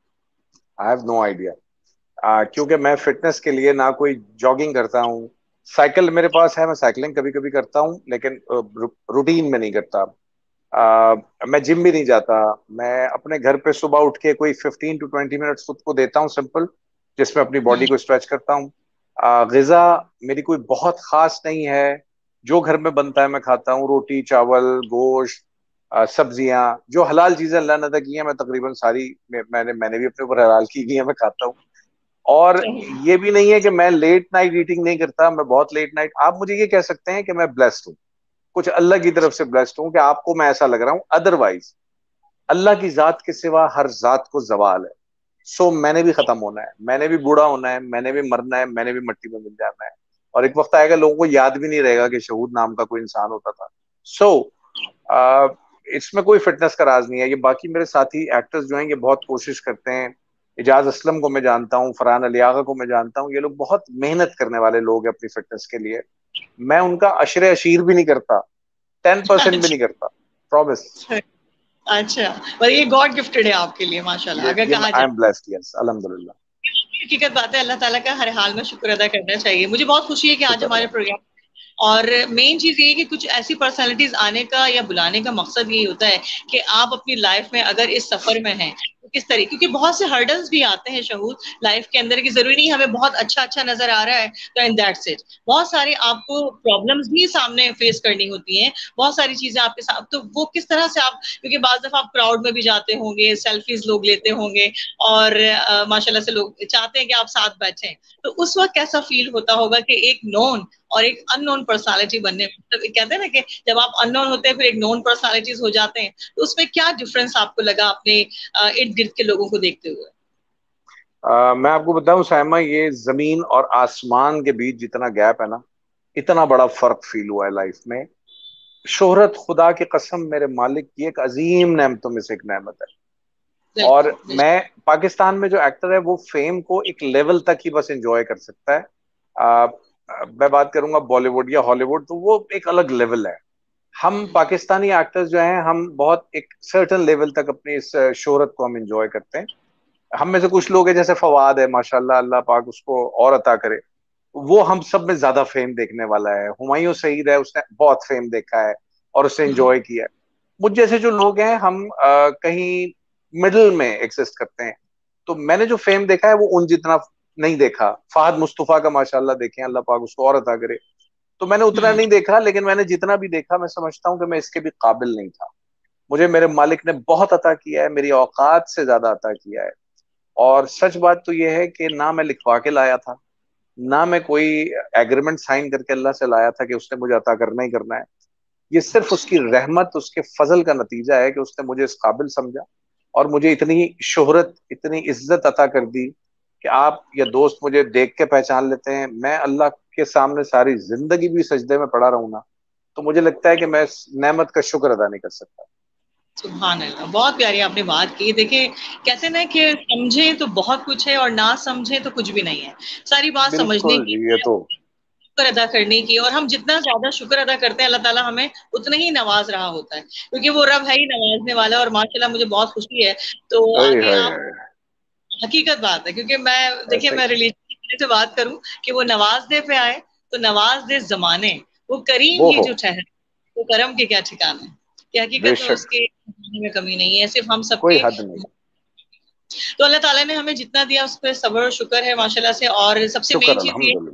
I have no idea. क्योंकि मैं फिटनेस के लिए ना कोई जॉगिंग करता हूँ। साइकिल मेरे पास है, मैं साइकिलिंग कभी कभी करता हूँ, लेकिन रूटीन में नहीं करता। आ, मैं जिम भी नहीं जाता। मैं अपने घर पे सुबह उठ के कोई फिफ्टीन टू ट्वेंटी मिनट्स खुद को देता हूँ, सिंपल, जिसमें अपनी बॉडी हम्म, को स्ट्रेच करता हूँ। आ, ग़िज़ा मेरी कोई बहुत खास नहीं है। जो घर में बनता है मैं खाता हूँ, रोटी चावल गोश्त, आ, सब्जियां, जो हलाल चीजें अल्लाह ने अदा की हैं मैं तकरीबन सारी, मैं, मैंने मैंने भी अपने ऊपर हलाल की हुई है, मैं खाता हूँ। और सही। ये भी नहीं है कि मैं लेट नाइट ईटिंग नहीं करता, मैं बहुत लेट नाइट, आप मुझे ये कह सकते हैं कि मैं ब्लेस्ड हूँ, कुछ अल्लाह की तरफ से ब्लेस्ड हूँ, कि आपको मैं ऐसा लग रहा हूँ। अदरवाइज अल्लाह की जात के सिवा हर जात को जवाल है। सो मैंने भी खत्म होना है, मैंने भी बूढ़ा होना है, मैंने भी मरना है, मैंने भी मिट्टी में मिल जाना है। और एक वक्त आएगा लोगों को याद भी नहीं रहेगा कि शहूद नाम का कोई इंसान होता था। सो so, इसमें कोई फिटनेस का राज नहीं है। ये बाकी मेरे साथी एक्टर्स जो हैं ये बहुत कोशिश करते हैं। इजाज असलम को मैं जानता हूँ, फरहान अली आगा को मैं जानता हूँ, ये लोग बहुत मेहनत करने वाले लोग हैं अपनी फिटनेस के लिए। मैं उनका अशरे अशीर भी नहीं करता, टेन परसेंट भी नहीं करता, प्रॉमिस। अच्छा, अच्छा, पर ये गॉड गिफ्टेड है आपके लिए माशाल्लाह, ये अगर ये कहा आई जाए। एम ब्लेस्ड, यस, अल्हम्दुलिल्लाह। हकीकत बात है, अल्लाह ताला का हर हाल में शुक्र अदा करना चाहिए। मुझे बहुत खुशी है कि आज शुक्र हमारे अल्लाह। प्रोग्राम, और मेन चीज ये है कि कुछ ऐसी पर्सनालिटीज आने का या बुलाने का मकसद यही होता है कि आप अपनी लाइफ में अगर इस सफर में हैं, तो किस तरीके, क्योंकि बहुत से हर्डल्स भी आते हैं शहूद लाइफ के अंदर, की जरूरी नहीं हमें बहुत अच्छा अच्छा नजर आ रहा है तो एंड दैट्स इट। बहुत सारे आपको प्रॉब्लम्स भी सामने फेस करनी होती हैं, बहुत सारी चीजें आपके साथ, तो वो किस तरह से आप, क्योंकि बाज दफा आप क्राउड में भी जाते होंगे, सेल्फीज लोग लेते होंगे, और अ, माशाल्लाह से लोग चाहते हैं कि आप साथ बैठें, तो उस वक्त कैसा फील होता होगा कि एक नोन और एक अननोन पर्सनालिटी बनने में, मतलब कहते हैं ना कि जब आप अननोन होते हैं फिर एक नोन पर्सनालिटीज हो जाते हैं, तो उसमें क्या डिफरेंस आपको लगा अपने इर्द गिर्द के लोगों को देखते हुए? आ, मैं आपको बताऊं सायमा, ये जमीन और आसमान के बीच जितना गैप है ना, इतना बड़ा फर्क फील हुआ है लाइफ में। शोहरत खुदा की कसम मेरे मालिक की एक अजीम नेमतों में से एक नेमत है। और बिल्कुल मैं, पाकिस्तान में जो एक्टर है वो फेम को एक लेवल तक ही बस एंजॉय कर सकता है। आ, मैं बात करूंगा बॉलीवुड या हॉलीवुड, तो वो एक अलग लेवल है। हम पाकिस्तानी एक्टर्स जो हैं हम बहुत एक सर्टेन लेवल तक अपनी इस शोहरत को हम एंजॉय करते हैं। हम में से कुछ लोग हैं जैसे फवाद है, माशाल्लाह, अल्लाह पाक उसको और अता करे, वो हम सब में ज्यादा फेम देखने वाला है। हुमायूं सईद है, उसने बहुत फेम देखा है और उससे एंजॉय किया है। मुझ जैसे जो लोग हैं हम अ, कहीं मिडिल में एग्जिस्ट करते हैं। तो मैंने जो फेम देखा है वो उन जितना नहीं देखा। फहद मुस्तफा का माशाल्लाह देखें, अल्लाह पाक उसको और अता करे। तो मैंने उतना नहीं देखा, लेकिन मैंने जितना भी देखा मैं समझता हूँ कि मैं इसके भी काबिल नहीं था। मुझे मेरे मालिक ने बहुत अता किया है, मेरी औकात से ज्यादा अता किया है। और सच बात तो यह है कि ना मैं लिखवा के लाया था, ना मैं कोई एग्रीमेंट साइन करके अल्लाह से लाया था कि उसने मुझे अता करना ही करना है। ये सिर्फ उसकी रहमत, उसके फजल का नतीजा है कि उसने मुझे इस काबिल समझा और मुझे इतनी शोहरत, इतनी इज्जत अता कर दी कि आप या दोस्त मुझे देख के पहचान लेते हैं। मैं अल्लाह के सामने सारी जिंदगी भी सजदे में पड़ा रहूं ना, तो मुझे लगता है कि मैं इस नेमत का शुक्र अदा नहीं कर सकता। सुभान अल्लाह, बहुत प्यारी आपने बात की। देखिए, कहते हैं ना कि समझे तो बहुत कुछ है और ना समझे तो कुछ भी नहीं है। सारी बात समझने बिल्कुल की, जी, ये तो शुक्र अदा करने की, और हम जितना ज्यादा शुक्र अदा करते हैं अल्लाह ताला हमें उतना ही नवाज रहा होता है, क्योंकि वो रब है ही नवाजने वाला। और माशाल्लाह मुझे बहुत खुशी है। तो हाय आगे हाय आप, हाय, हकीकत बात है, क्योंकि मैं, देखिए, ऐसे ही। मैं रिलीजन से बात करूं कि वो नवाज दे पे आए तो नवाज दे जमाने, वो करीम वो ही हो, जो ठहरे, वो करम के क्या ठिकाने, कि हकीकत में बेशक, उसके में कमी नहीं है, सिर्फ हम कोई सबके। हद नहीं। तो अल्लाह ताला ने हमें जितना दिया उस पर सब्र और शुक्र है माशाल्लाह से। और सबसे शुक्र मेन चीज ये, अल्हम्दुलिल्लाह।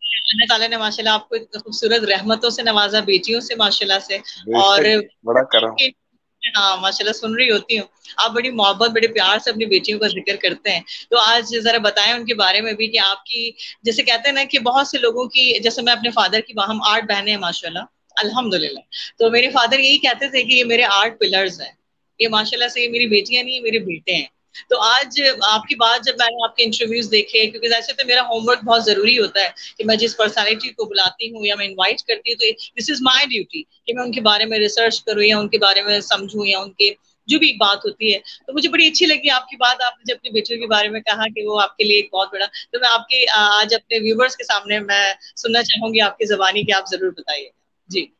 अल्लाह ताला ने माशाल्लाह आपको इतनी खूबसूरत रहमतों से नवाजा, बेटियों से माशाल्लाह से। और बेशक, बड़ा करम। हाँ माशाल्लाह सुन रही होती हूँ, आप बड़ी मोहब्बत बड़े प्यार से अपनी बेटियों का जिक्र करते हैं। तो आज जरा बताएं उनके बारे में भी कि आपकी, जैसे कहते हैं ना कि बहुत से लोगों की, जैसे मैं अपने फादर की, हम आठ बहनें हैं माशाल्लाह अल्हम्दुलिल्लाह। तो मेरे फादर यही कहते थे कि ये मेरे आठ पिलर्स हैं, ये माशाल्लाह से ये मेरी बेटियां नहीं, ये मेरे बेटे हैं। तो आज आपकी बात जब मैंने आपके इंटरव्यूज देखे, क्योंकि वैसे तो मेरा होमवर्क बहुत जरूरी होता है कि मैं जिस पर्सनालिटी को बुलाती हूँ या मैं इनवाइट करती हूँ, तो दिस इज माय ड्यूटी कि मैं उनके बारे में रिसर्च करूँ या उनके बारे में समझूं, या उनके जो भी बात होती है। तो मुझे बड़ी अच्छी लगी आपकी बात, आपने जब अपनी बेटियों के बारे में कहा कि वो आपके लिए एक बहुत बड़ा, तो मैं आपके आज अपने व्यूवर्स के सामने मैं सुनना चाहूंगी आपकी जबानी की, आप जरूर बताइए जी।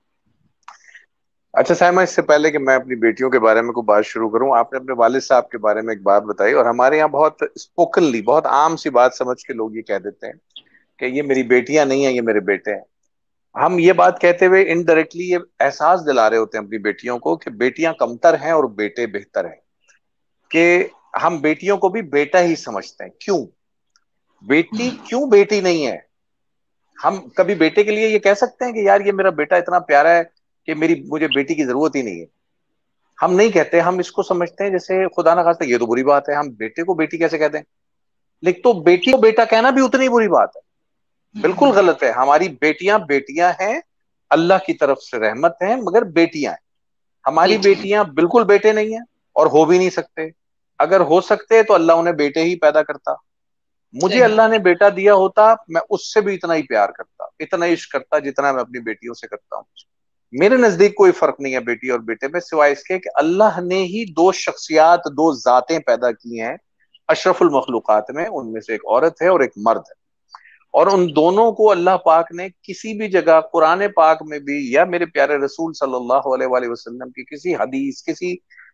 अच्छा साइमा, इससे पहले कि मैं अपनी बेटियों के बारे में कोई बात शुरू करूं, आपने अपने वालिद साहब के बारे में एक बात बताई, और हमारे यहाँ बहुत स्पोकनली, बहुत आम सी बात समझ के लोग ये कह देते हैं कि ये मेरी बेटियां नहीं है, ये मेरे बेटे हैं। हम ये बात कहते हुए इनडायरेक्टली ये एहसास दिला रहे होते हैं अपनी बेटियों को कि बेटियां कमतर हैं और बेटे बेहतर हैं, कि हम बेटियों को भी बेटा ही समझते हैं। क्यों बेटी, क्यों बेटी नहीं है? हम कभी बेटे के लिए ये कह सकते हैं कि यार ये मेरा बेटा इतना प्यारा है कि मेरी मुझे बेटी की जरूरत ही नहीं है? हम नहीं कहते। हम इसको समझते हैं जैसे खुदा ना खास्ता ये तो बुरी बात है, हम बेटे को बेटी कैसे कहते हैं? लेकिन तो बेटी को बेटा कहना भी उतनी बुरी बात है, बिल्कुल गलत है। हमारी बेटियां बेटियां हैं, अल्लाह की तरफ से रहमत है, मगर बेटियां हैं। हमारी बेटियां बिल्कुल बेटे नहीं है और हो भी नहीं सकते। अगर हो सकते तो अल्लाह उन्हें बेटे ही पैदा करता। मुझे अल्लाह ने बेटा दिया होता, मैं उससे भी इतना ही प्यार करता, इतना इश्क करता जितना मैं अपनी बेटियों से करता हूँ। मेरे नजदीक कोई फर्क नहीं है बेटी और बेटे में, सिवाय इसके कि अल्लाह ने ही दो शख्सियात, दो जातें पैदा की हैं अशरफुल मखलूकात में। उनमें से एक औरत है और एक मर्द है, और उन दोनों को अल्लाह पाक ने किसी भी जगह कुरान पाक में भी, या मेरे प्यारे रसूल सल्लल्लाहु अलैहि वसल्लम की किसी हदीस, किसी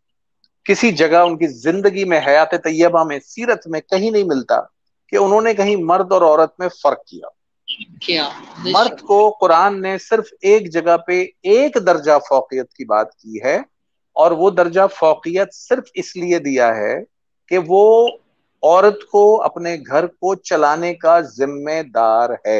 किसी जगह, उनकी जिंदगी में, हयात तैयबा में, सीरत में कहीं नहीं मिलता कि उन्होंने कहीं मर्द और औरत में फर्क किया। क्या मर्द को कुरान ने सिर्फ एक जगह पे एक दर्जा फौकियत की बात की है, और वो दर्जा फौकियत सिर्फ इसलिए दिया है कि वो औरत को अपने घर को चलाने का जिम्मेदार है।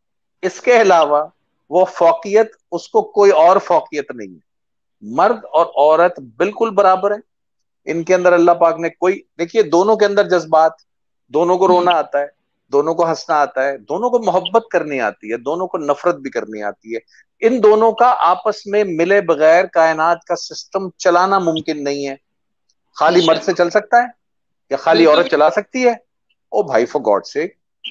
इसके अलावा वो फौकियत, उसको कोई और फौकियत नहीं है। मर्द और औरत बिल्कुल बराबर है। इनके अंदर अल्लाह पाक ने कोई, देखिए दोनों के अंदर जज्बात, दोनों को रोना आता है, दोनों को हंसना आता है, दोनों को मोहब्बत करनी आती है, दोनों को नफरत भी करनी आती है। इन दोनों का आपस में मिले बगैर कायनात का सिस्टम चलाना मुमकिन नहीं है। खाली मर्द से चल सकता है या खाली औरत चला सकती है? ओ भाई, फॉर गॉड से,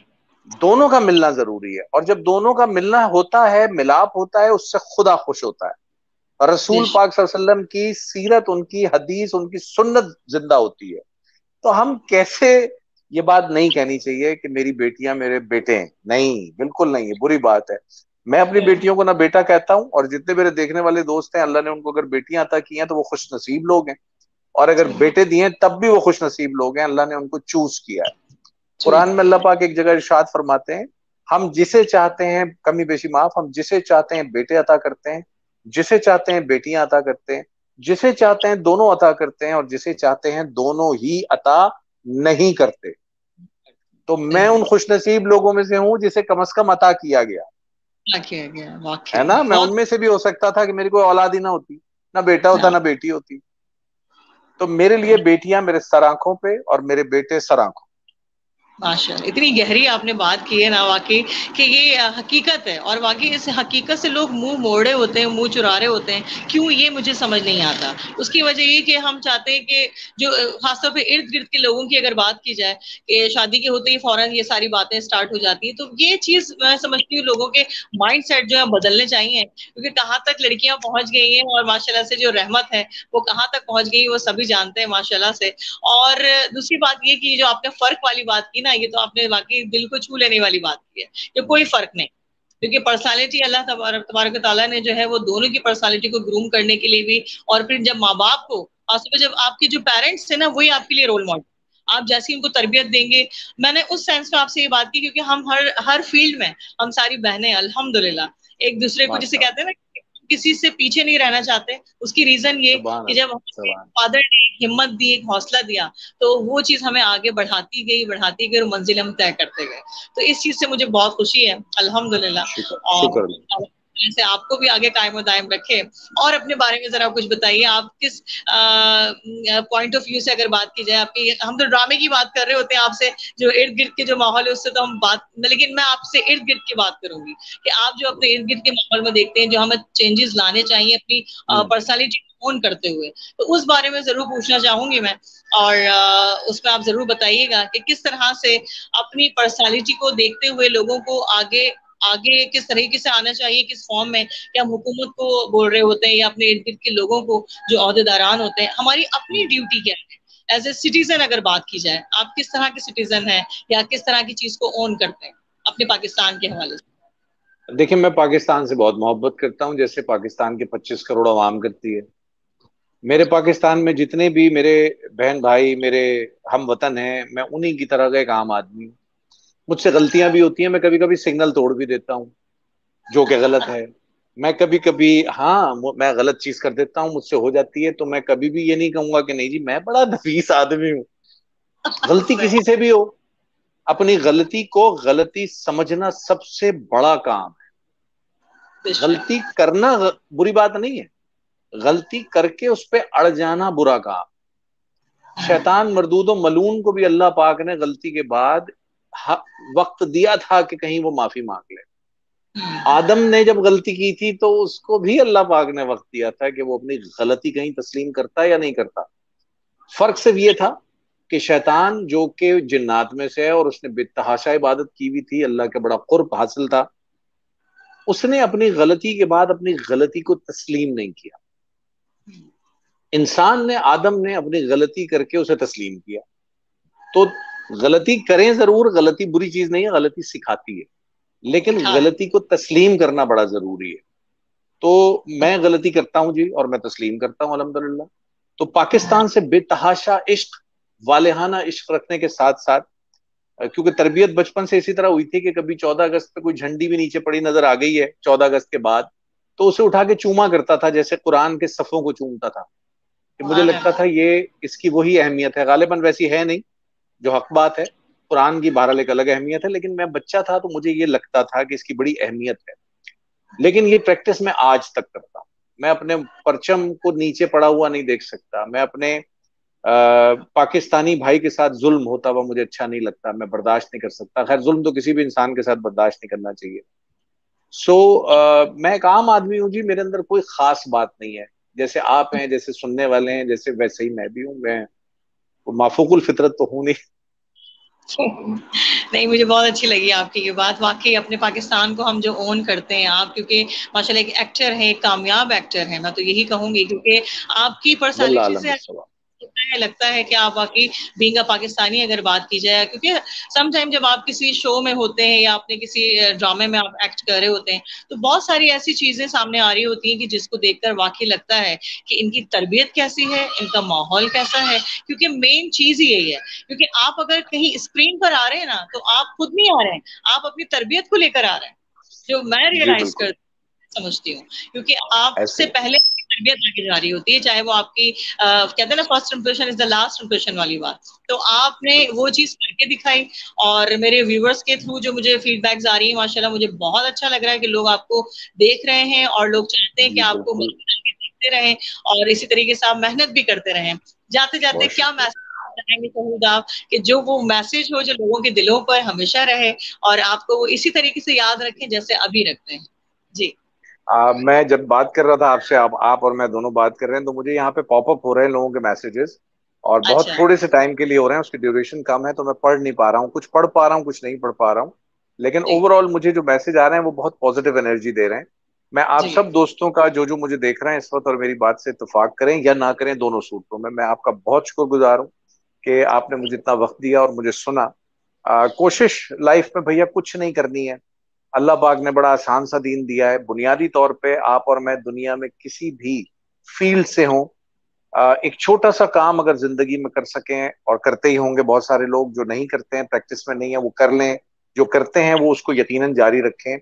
दोनों का मिलना जरूरी है। और जब दोनों का मिलना होता है, मिलाप होता है, उससे खुदा खुश होता है। रसूल पाक सल्लल्लाहु अलैहि वसल्लम की सीरत, उनकी हदीस, उनकी सुन्नत जिंदा होती है। तो हम कैसे, ये बात नहीं कहनी चाहिए कि मेरी बेटियां मेरे बेटे हैं। नहीं, बिल्कुल नहीं, ये बुरी बात है। मैं अपनी बेटियों को ना बेटा कहता हूं, और जितने मेरे देखने वाले दोस्त हैं, अल्लाह ने उनको अगर बेटियां अता की हैं तो वो खुश नसीब लोग हैं, और अगर बेटे दिए तब भी वो खुश नसीब लोग हैं, अल्लाह ने उनको चूज किया है। कुरान में अल्लाह पाक एक जगह इरशाद फरमाते हैं, हम जिसे चाहते हैं, कमी बेशी माफ, हम जिसे चाहते हैं बेटे अता करते हैं, जिसे चाहते हैं बेटियां अता करते हैं, जिसे चाहते हैं दोनों अता करते हैं, और जिसे चाहते हैं दोनों ही अता नहीं करते। तो मैं उन खुशनसीब लोगों में से हूं जिसे कम से कम अता किया गया, किया गया है ना। मैं उनमें से भी हो सकता था कि मेरी कोई औलाद ही ना होती, ना बेटा होता ना बेटी होती। तो मेरे लिए बेटियां मेरे सर आंखों पे और मेरे बेटे सर आंखों। माशाल्लाह, इतनी गहरी आपने बात की है ना, वाकई कि ये हकीकत है, और वाकई इस हकीकत से लोग मुंह मोड़े होते हैं, मुंह चुरा रहे होते हैं। क्यों, ये मुझे समझ नहीं आता। उसकी वजह ये कि हम चाहते हैं कि जो खासतौर पे इर्द गिर्द के लोगों की अगर बात की जाए कि शादी के होते ही फौरन ये सारी बातें स्टार्ट हो जाती है, तो ये चीज मैं समझती हूँ लोगों के माइंड सेट जो है बदलने चाहिए। क्योंकि कहाँ तक लड़कियां पहुंच गई हैं, और माशाल्लाह से जो रहमत है वो कहाँ तक पहुंच गई वो सभी जानते हैं माशाल्लाह से। और दूसरी बात ये कि जो आपने फर्क वाली बात की ना, ये तो आपने वाकई दिल को छू लेने वाली बात की है कि कोई फर्क नहीं। क्योंकि पर्सनालिटी अल्लाह तबारक ताला ने जो है वो दोनों की पर्सनालिटी को ग्रूम करने के लिए भी, और फिर जब माँ बाप को, खासतौर जब आपके जो पेरेंट्स थे ना, वही आपके लिए रोल मॉडल, आप जैसी उनको तरबियत देंगे। मैंने उस सेंस में आपसे ये बात की क्योंकि हम हर हर फील्ड में, हम सारी बहनें अल्हम्दुलिल्लाह एक दूसरे को, जिसे कहते हैं ना, किसी से पीछे नहीं रहना चाहते। उसकी रीजन ये कि जब फादर ने हिम्मत दी, एक हौसला दिया, तो वो चीज हमें आगे बढ़ाती गई बढ़ाती गई और मंजिल हम तय करते गए। तो इस चीज से मुझे बहुत खुशी है, अल्हम्दुलिल्लाह। और जैसे आपको भी आगे कायम और दायम रखे। और अपने बारे में जरा कुछ बताइए, आप किस पॉइंट ऑफ व्यू से अगर बात की जाए आपकी, हम तो ड्रामे की बात कर रहे होते हैं आपसे, जो इर्द गिर्द के जो माहौल है उससे तो हम बात, लेकिन मैं आपसे इर्द गिर्द की बात करूंगी कि आप जो अपने इर्द गिर्द के माहौल में देखते हैं, जो हमें चेंजेस लाने चाहिए अपनी पर्सनालिटी ओन करते हुए, तो उस बारे में जरूर पूछना चाहूंगी मैं। और उसमें आप जरूर बताइएगा कि किस तरह से अपनी पर्सनालिटी को देखते हुए लोगों को आगे आगे किस तरीके से आना चाहिए, किस फॉर्म में, क्या हम हुकूमत को बोल रहे होते हैं या अपने इर्द गिर्द के लोगों को जो ओहदेदारान होते हैं, हमारी अपनी ड्यूटी क्या है एज ए सिटीजन अगर बात की जाए, आप किस तरह के सिटीजन हैं या किस तरह की चीज को ओन करते हैं अपने पाकिस्तान के हवाले से? देखिए, मैं पाकिस्तान से बहुत मोहब्बत करता हूँ, जैसे पाकिस्तान के पच्चीस करोड़ आवाम करती है। मेरे पाकिस्तान में जितने भी मेरे बहन भाई, मेरे हम वतन हैं, मैं उन्हीं की तरह का एक आम आदमी हूँ। मुझसे गलतियां भी होती हैं, मैं कभी कभी सिग्नल तोड़ भी देता हूँ, जो कि गलत है। मैं कभी कभी, हाँ, मैं गलत चीज कर देता हूँ, मुझसे हो जाती है, तो मैं कभी भी ये नहीं कहूंगा कि नहीं जी मैं बड़ा नफीस आदमी हूँ। गलती किसी से भी हो, अपनी गलती को गलती समझना सबसे बड़ा काम है। गलती करना बुरी बात नहीं है, गलती करके उस पर अड़ जाना बुरा काम। शैतान मरदूद व मलून को भी अल्लाह पाक ने गलती के बाद वक्त दिया था कि कहीं वो माफी मांग ले। आदम ने जब गलती की थी तो उसको भी अल्लाह पाक ने वक्त दिया था कि वो अपनी गलती कहीं तस्लीम करता या नहीं करता। फर्क सिर्फ ये था कि शैतान जो कि जिन्नात में से है और उसने बेतहाशा इबादत की हुई थी, अल्लाह के बड़ा कुर्ब हासिल था, उसने अपनी गलती के बाद अपनी गलती को तस्लीम नहीं किया। इंसान ने, आदम ने अपनी गलती करके उसे तस्लीम किया। तो गलती करें जरूर, गलती बुरी चीज नहीं है, गलती सिखाती है, लेकिन गलती को तस्लीम करना बड़ा जरूरी है। तो मैं गलती करता हूं जी, और मैं तस्लीम करता हूं अल्हम्दुलिल्लाह। तो पाकिस्तान से बेतहाशा इश्क, वालेहाना इश्क रखने के साथ साथ, क्योंकि तरबियत बचपन से इसी तरह हुई थी कि कभी चौदह अगस्त पे कोई झंडी भी नीचे पड़ी नजर आ गई है चौदह अगस्त के बाद, तो उसे उठा के चूमा करता था, जैसे कुरान के सफ़ों को चूमता था। कि मुझे लगता था ये इसकी वही अहमियत है, गालिबन वैसी है नहीं, जो हक बात है, कुरान की बहरहाल एक अलग अहमियत है, लेकिन मैं बच्चा था तो मुझे ये लगता था कि इसकी बड़ी अहमियत है। लेकिन ये प्रैक्टिस मैं आज तक करता हूँ। मैं अपने परचम को नीचे पड़ा हुआ नहीं देख सकता, मैं अपने आ, पाकिस्तानी भाई के साथ जुल्म होता हुआ मुझे अच्छा नहीं लगता, मैं बर्दाश्त नहीं कर सकता। खैर, जुल्म तो किसी भी इंसान के साथ बर्दाश्त नहीं करना चाहिए। सो so, मैं एक आम आदमी हूँ जी, मेरे अंदर कोई खास बात नहीं है। जैसे आप हैं, जैसे सुनने वाले हैं, जैसे वैसे ही मैं भी हूँ। मैं माफूकुल फितरत तो हूँ नहीं। नहीं, मुझे बहुत अच्छी लगी आपकी ये बात। वाकई अपने पाकिस्तान को हम जो ओन करते हैं आप, क्योंकि माशाल्लाह एक एक्टर है, एक कामयाब एक्टर है, मैं तो यही कहूंगी, क्योंकि आपकी पर्सनालिटी से लगता है कि आप वाकई बीइंग अ पाकिस्तानी अगर बात की जाए, क्योंकि सम टाइम जब आप किसी शो में होते हैं या अपने किसी ड्रामे में आप एक्ट कर रहे होते हैं, तो बहुत सारी ऐसी चीजें सामने आ रही होती हैं कि जिसको देखकर वाकई लगता है कि इनकी तरबियत कैसी है, इनका माहौल कैसा है। क्योंकि मेन चीज ही यही है, क्योंकि आप अगर कहीं स्क्रीन पर आ रहे हैं ना, तो आप खुद नहीं आ रहे हैं, आप अपनी तरबियत को लेकर आ रहे हैं, जो मैं रियलाइज कर समझती हूँ। क्योंकि आपसे पहले तरबियत आगे जा रही होती है, चाहे वो आपकी आ, कहते हैं ना, first impression is the last impression वाली बात। तो आपने वो चीज करके दिखाई, और मेरे व्यूवर्स के थ्रू जो मुझे फीडबैक्स आ रही है, माशाल्लाह मुझे बहुत अच्छा लग रहा है कि लोग आपको देख रहे हैं और लोग चाहते हैं कि आपको देखते रहें और इसी तरीके से आप मेहनत भी करते रहें। जाते जाते क्या मैसेज बताएंगे शहीद आप, कि जो वो मैसेज हो जो लोगों के दिलों पर हमेशा रहे और आपको वो इसी तरीके से याद रखें जैसे अभी रखते हैं जी। आ, मैं जब बात कर रहा था आपसे, आप आप और मैं दोनों बात कर रहे हैं, तो मुझे यहाँ पे पॉपअप हो रहे हैं लोगों के मैसेजेस, और बहुत अच्छा। थोड़े से टाइम के लिए हो रहे हैं, उसकी ड्यूरेशन कम है, तो मैं पढ़ नहीं पा रहा हूँ। कुछ पढ़ पा रहा हूँ, कुछ नहीं पढ़ पा रहा हूँ, लेकिन ओवरऑल मुझे जो मैसेज आ रहे हैं वो बहुत पॉजिटिव एनर्जी दे रहे हैं। मैं आप सब दोस्तों का, जो जो मुझे देख रहे हैं इस वक्त और मेरी बात से इत्तेफाक करें या ना करें, दोनों सूत्रों में मैं आपका बहुत शुक्रगुजार हूँ कि आपने मुझे इतना वक्त दिया और मुझे सुना। आ, कोशिश लाइफ में भैया कुछ नहीं करनी है, अल्लाह पाक ने बड़ा आसान सा दीन दिया है। बुनियादी तौर पे आप और मैं दुनिया में किसी भी फील्ड से हों, एक छोटा सा काम अगर जिंदगी में कर सकें, और करते ही होंगे बहुत सारे लोग, जो नहीं करते हैं, प्रैक्टिस में नहीं है, वो कर लें। जो करते हैं वो उसको यकीनन जारी रखें।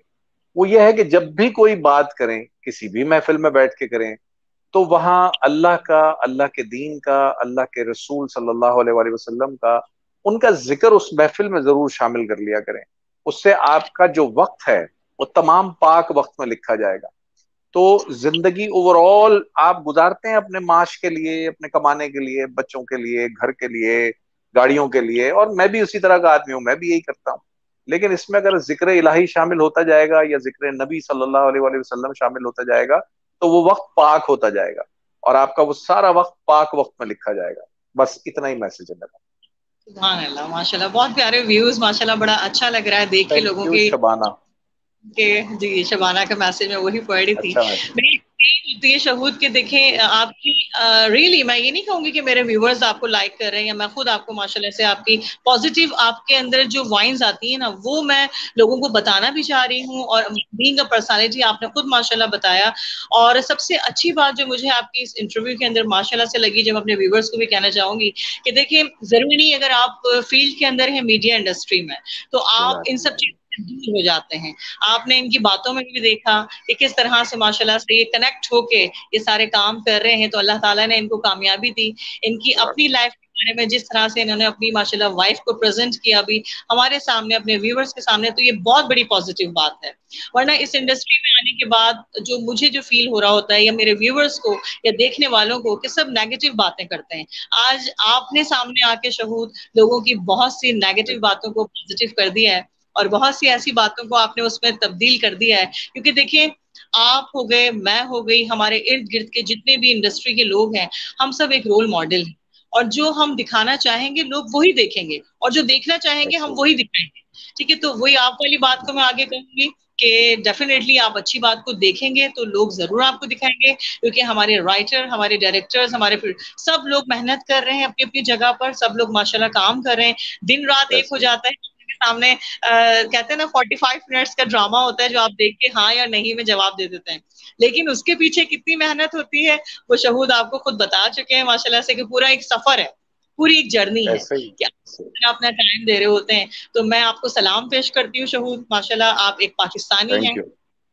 वो ये है कि जब भी कोई बात करें, किसी भी महफिल में बैठ के करें, तो वहां अल्लाह का, अल्लाह के दीन का, अल्लाह के रसूल सल्लल्लाहु अलैहि वसल्लम का, उनका जिक्र उस महफिल में जरूर शामिल कर लिया करें। उससे आपका जो वक्त है वो तमाम पाक वक्त में लिखा जाएगा। तो जिंदगी ओवरऑल आप गुजारते हैं अपने माश के लिए, अपने कमाने के लिए, बच्चों के लिए, घर के लिए, गाड़ियों के लिए, और मैं भी उसी तरह का आदमी हूं, मैं भी यही करता हूँ। लेकिन इसमें अगर जिक्र इलाही शामिल होता जाएगा या जिक्र नबी सल्लल्लाहु अलैहि वसल्लम शामिल होता जाएगा, तो वो वक्त पाक होता जाएगा और आपका वो सारा वक्त पाक वक्त में लिखा जाएगा। बस इतना ही मैसेज है मेरा। सुभान अल्लाह, माशाल्लाह, बहुत प्यारे व्यूज, माशाल्लाह, बड़ा अच्छा लग रहा है देख के थैंक लोगों यू की शबाना। के। जी, शबाना का मैसेज मैं वही पढ़ रही थी। अच्छा मैसेज। मैं यही होती है शहूद के, देखें आपकी, रियली मैं ये नहीं कहूंगी कि मेरे व्यूवर्स आपको लाइक कर रहे हैं या मैं खुद आपको माशाल्लाह से आपकी पॉजिटिव आपके अंदर जो वाइन्स आती है ना, वो मैं लोगों को बताना भी चाह रही हूँ। और बीइंग अ पर्सनालिटी आपने खुद माशाल्लाह बताया। और सबसे अच्छी बात जो मुझे आपकी इस इंटरव्यू के अंदर माशाल्लाह से लगी, जो मैं अपने व्यूवर्स को भी कहना चाहूंगी कि देखिए, जरूरी नहीं अगर आप फील्ड के अंदर है, मीडिया इंडस्ट्री में, तो आप इन सब चीजों से दूर हो जाते हैं। आपने इनकी बातों में भी देखा कि किस तरह से माशाल्लाह से ये कनेक्ट होके ये सारे काम कर रहे हैं, तो अल्लाह ताला ने इनको कामयाबी दी। इनकी अपनी लाइफ के बारे में जिस तरह से इन्होंने अपनी माशाल्लाह वाइफ को प्रेजेंट किया अभी हमारे सामने, अपने व्यूवर्स के सामने, तो ये बहुत बड़ी पॉजिटिव बात है। वरना इस इंडस्ट्री में आने के बाद जो मुझे जो फील हो रहा होता है, या मेरे व्यूवर्स को या देखने वालों को, कि सब नेगेटिव बातें करते हैं। आज आपने सामने आके शहूद लोगों की बहुत सी नेगेटिव बातों को पॉजिटिव कर दिया है, और बहुत सी ऐसी बातों को आपने उसमें तब्दील कर दिया है। क्योंकि देखिए, आप हो गए, मैं हो गई, हमारे इर्द गिर्द के जितने भी इंडस्ट्री के लोग हैं, हम सब एक रोल मॉडल हैं। और जो हम दिखाना चाहेंगे लोग वही देखेंगे, और जो देखना चाहेंगे हम वही दिखाएंगे। ठीक है, तो वही आप वाली बात को मैं आगे कहूंगी कि डेफिनेटली आप अच्छी बात को देखेंगे तो लोग जरूर आपको दिखाएंगे। क्योंकि हमारे राइटर, हमारे डायरेक्टर्स, हमारे सब लोग मेहनत कर रहे हैं अपनी अपनी जगह पर, सब लोग माशाल्लाह काम कर रहे हैं, दिन रात एक हो जाता है सामने। आ, कहते हैं ना, फोर्टी फाइव मिनट्स का ड्रामा होता है जो आप देख के हाँ या नहीं में जवाब दे देते हैं, लेकिन उसके पीछे कितनी मेहनत होती है वो शहूद आपको खुद बता चुके हैं माशाल्लाह से, कि पूरा एक सफर है, पूरी एक जर्नी है ऐसे ही। कि आप अपना टाइम दे रहे होते हैं। तो मैं आपको सलाम पेश करती हूँ शहूद, माशाल्लाह आप एक पाकिस्तानी थैंक हैं, यू।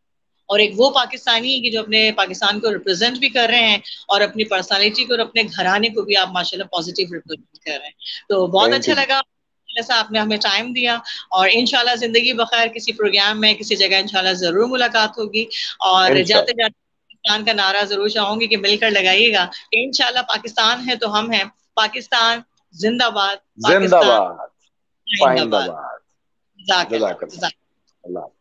और एक वो पाकिस्तानी है कि जो अपने पाकिस्तान को रिप्रेजेंट भी कर रहे हैं, और अपनी पर्सनालिटी को और अपने घराने को भी आप माशाल्लाह पॉजिटिव रिप्रेजेंट कर रहे हैं। तो बहुत थैंक अच्छा यू जी। लगा जैसा आपने हमें टाइम दिया। और इंशाल्लाह जिंदगी बखैर किसी प्रोग्राम में किसी जगह इंशाल्लाह जरूर मुलाकात होगी। और जाते इंशाल्लाह। जाते पाकिस्तान का नारा जरूर चाहूंगी कि मिलकर लगाइएगा। इंशाल्लाह पाकिस्तान है तो हम हैं, पाकिस्तान जिंदाबाद, पाकिस्तान जिंदाबाद। जिंदाबाद। पाइंदाबाद। जज़ाकल्लाह, जज़ाकल्लाह। जज़ाकल्लाह। अल्लाह।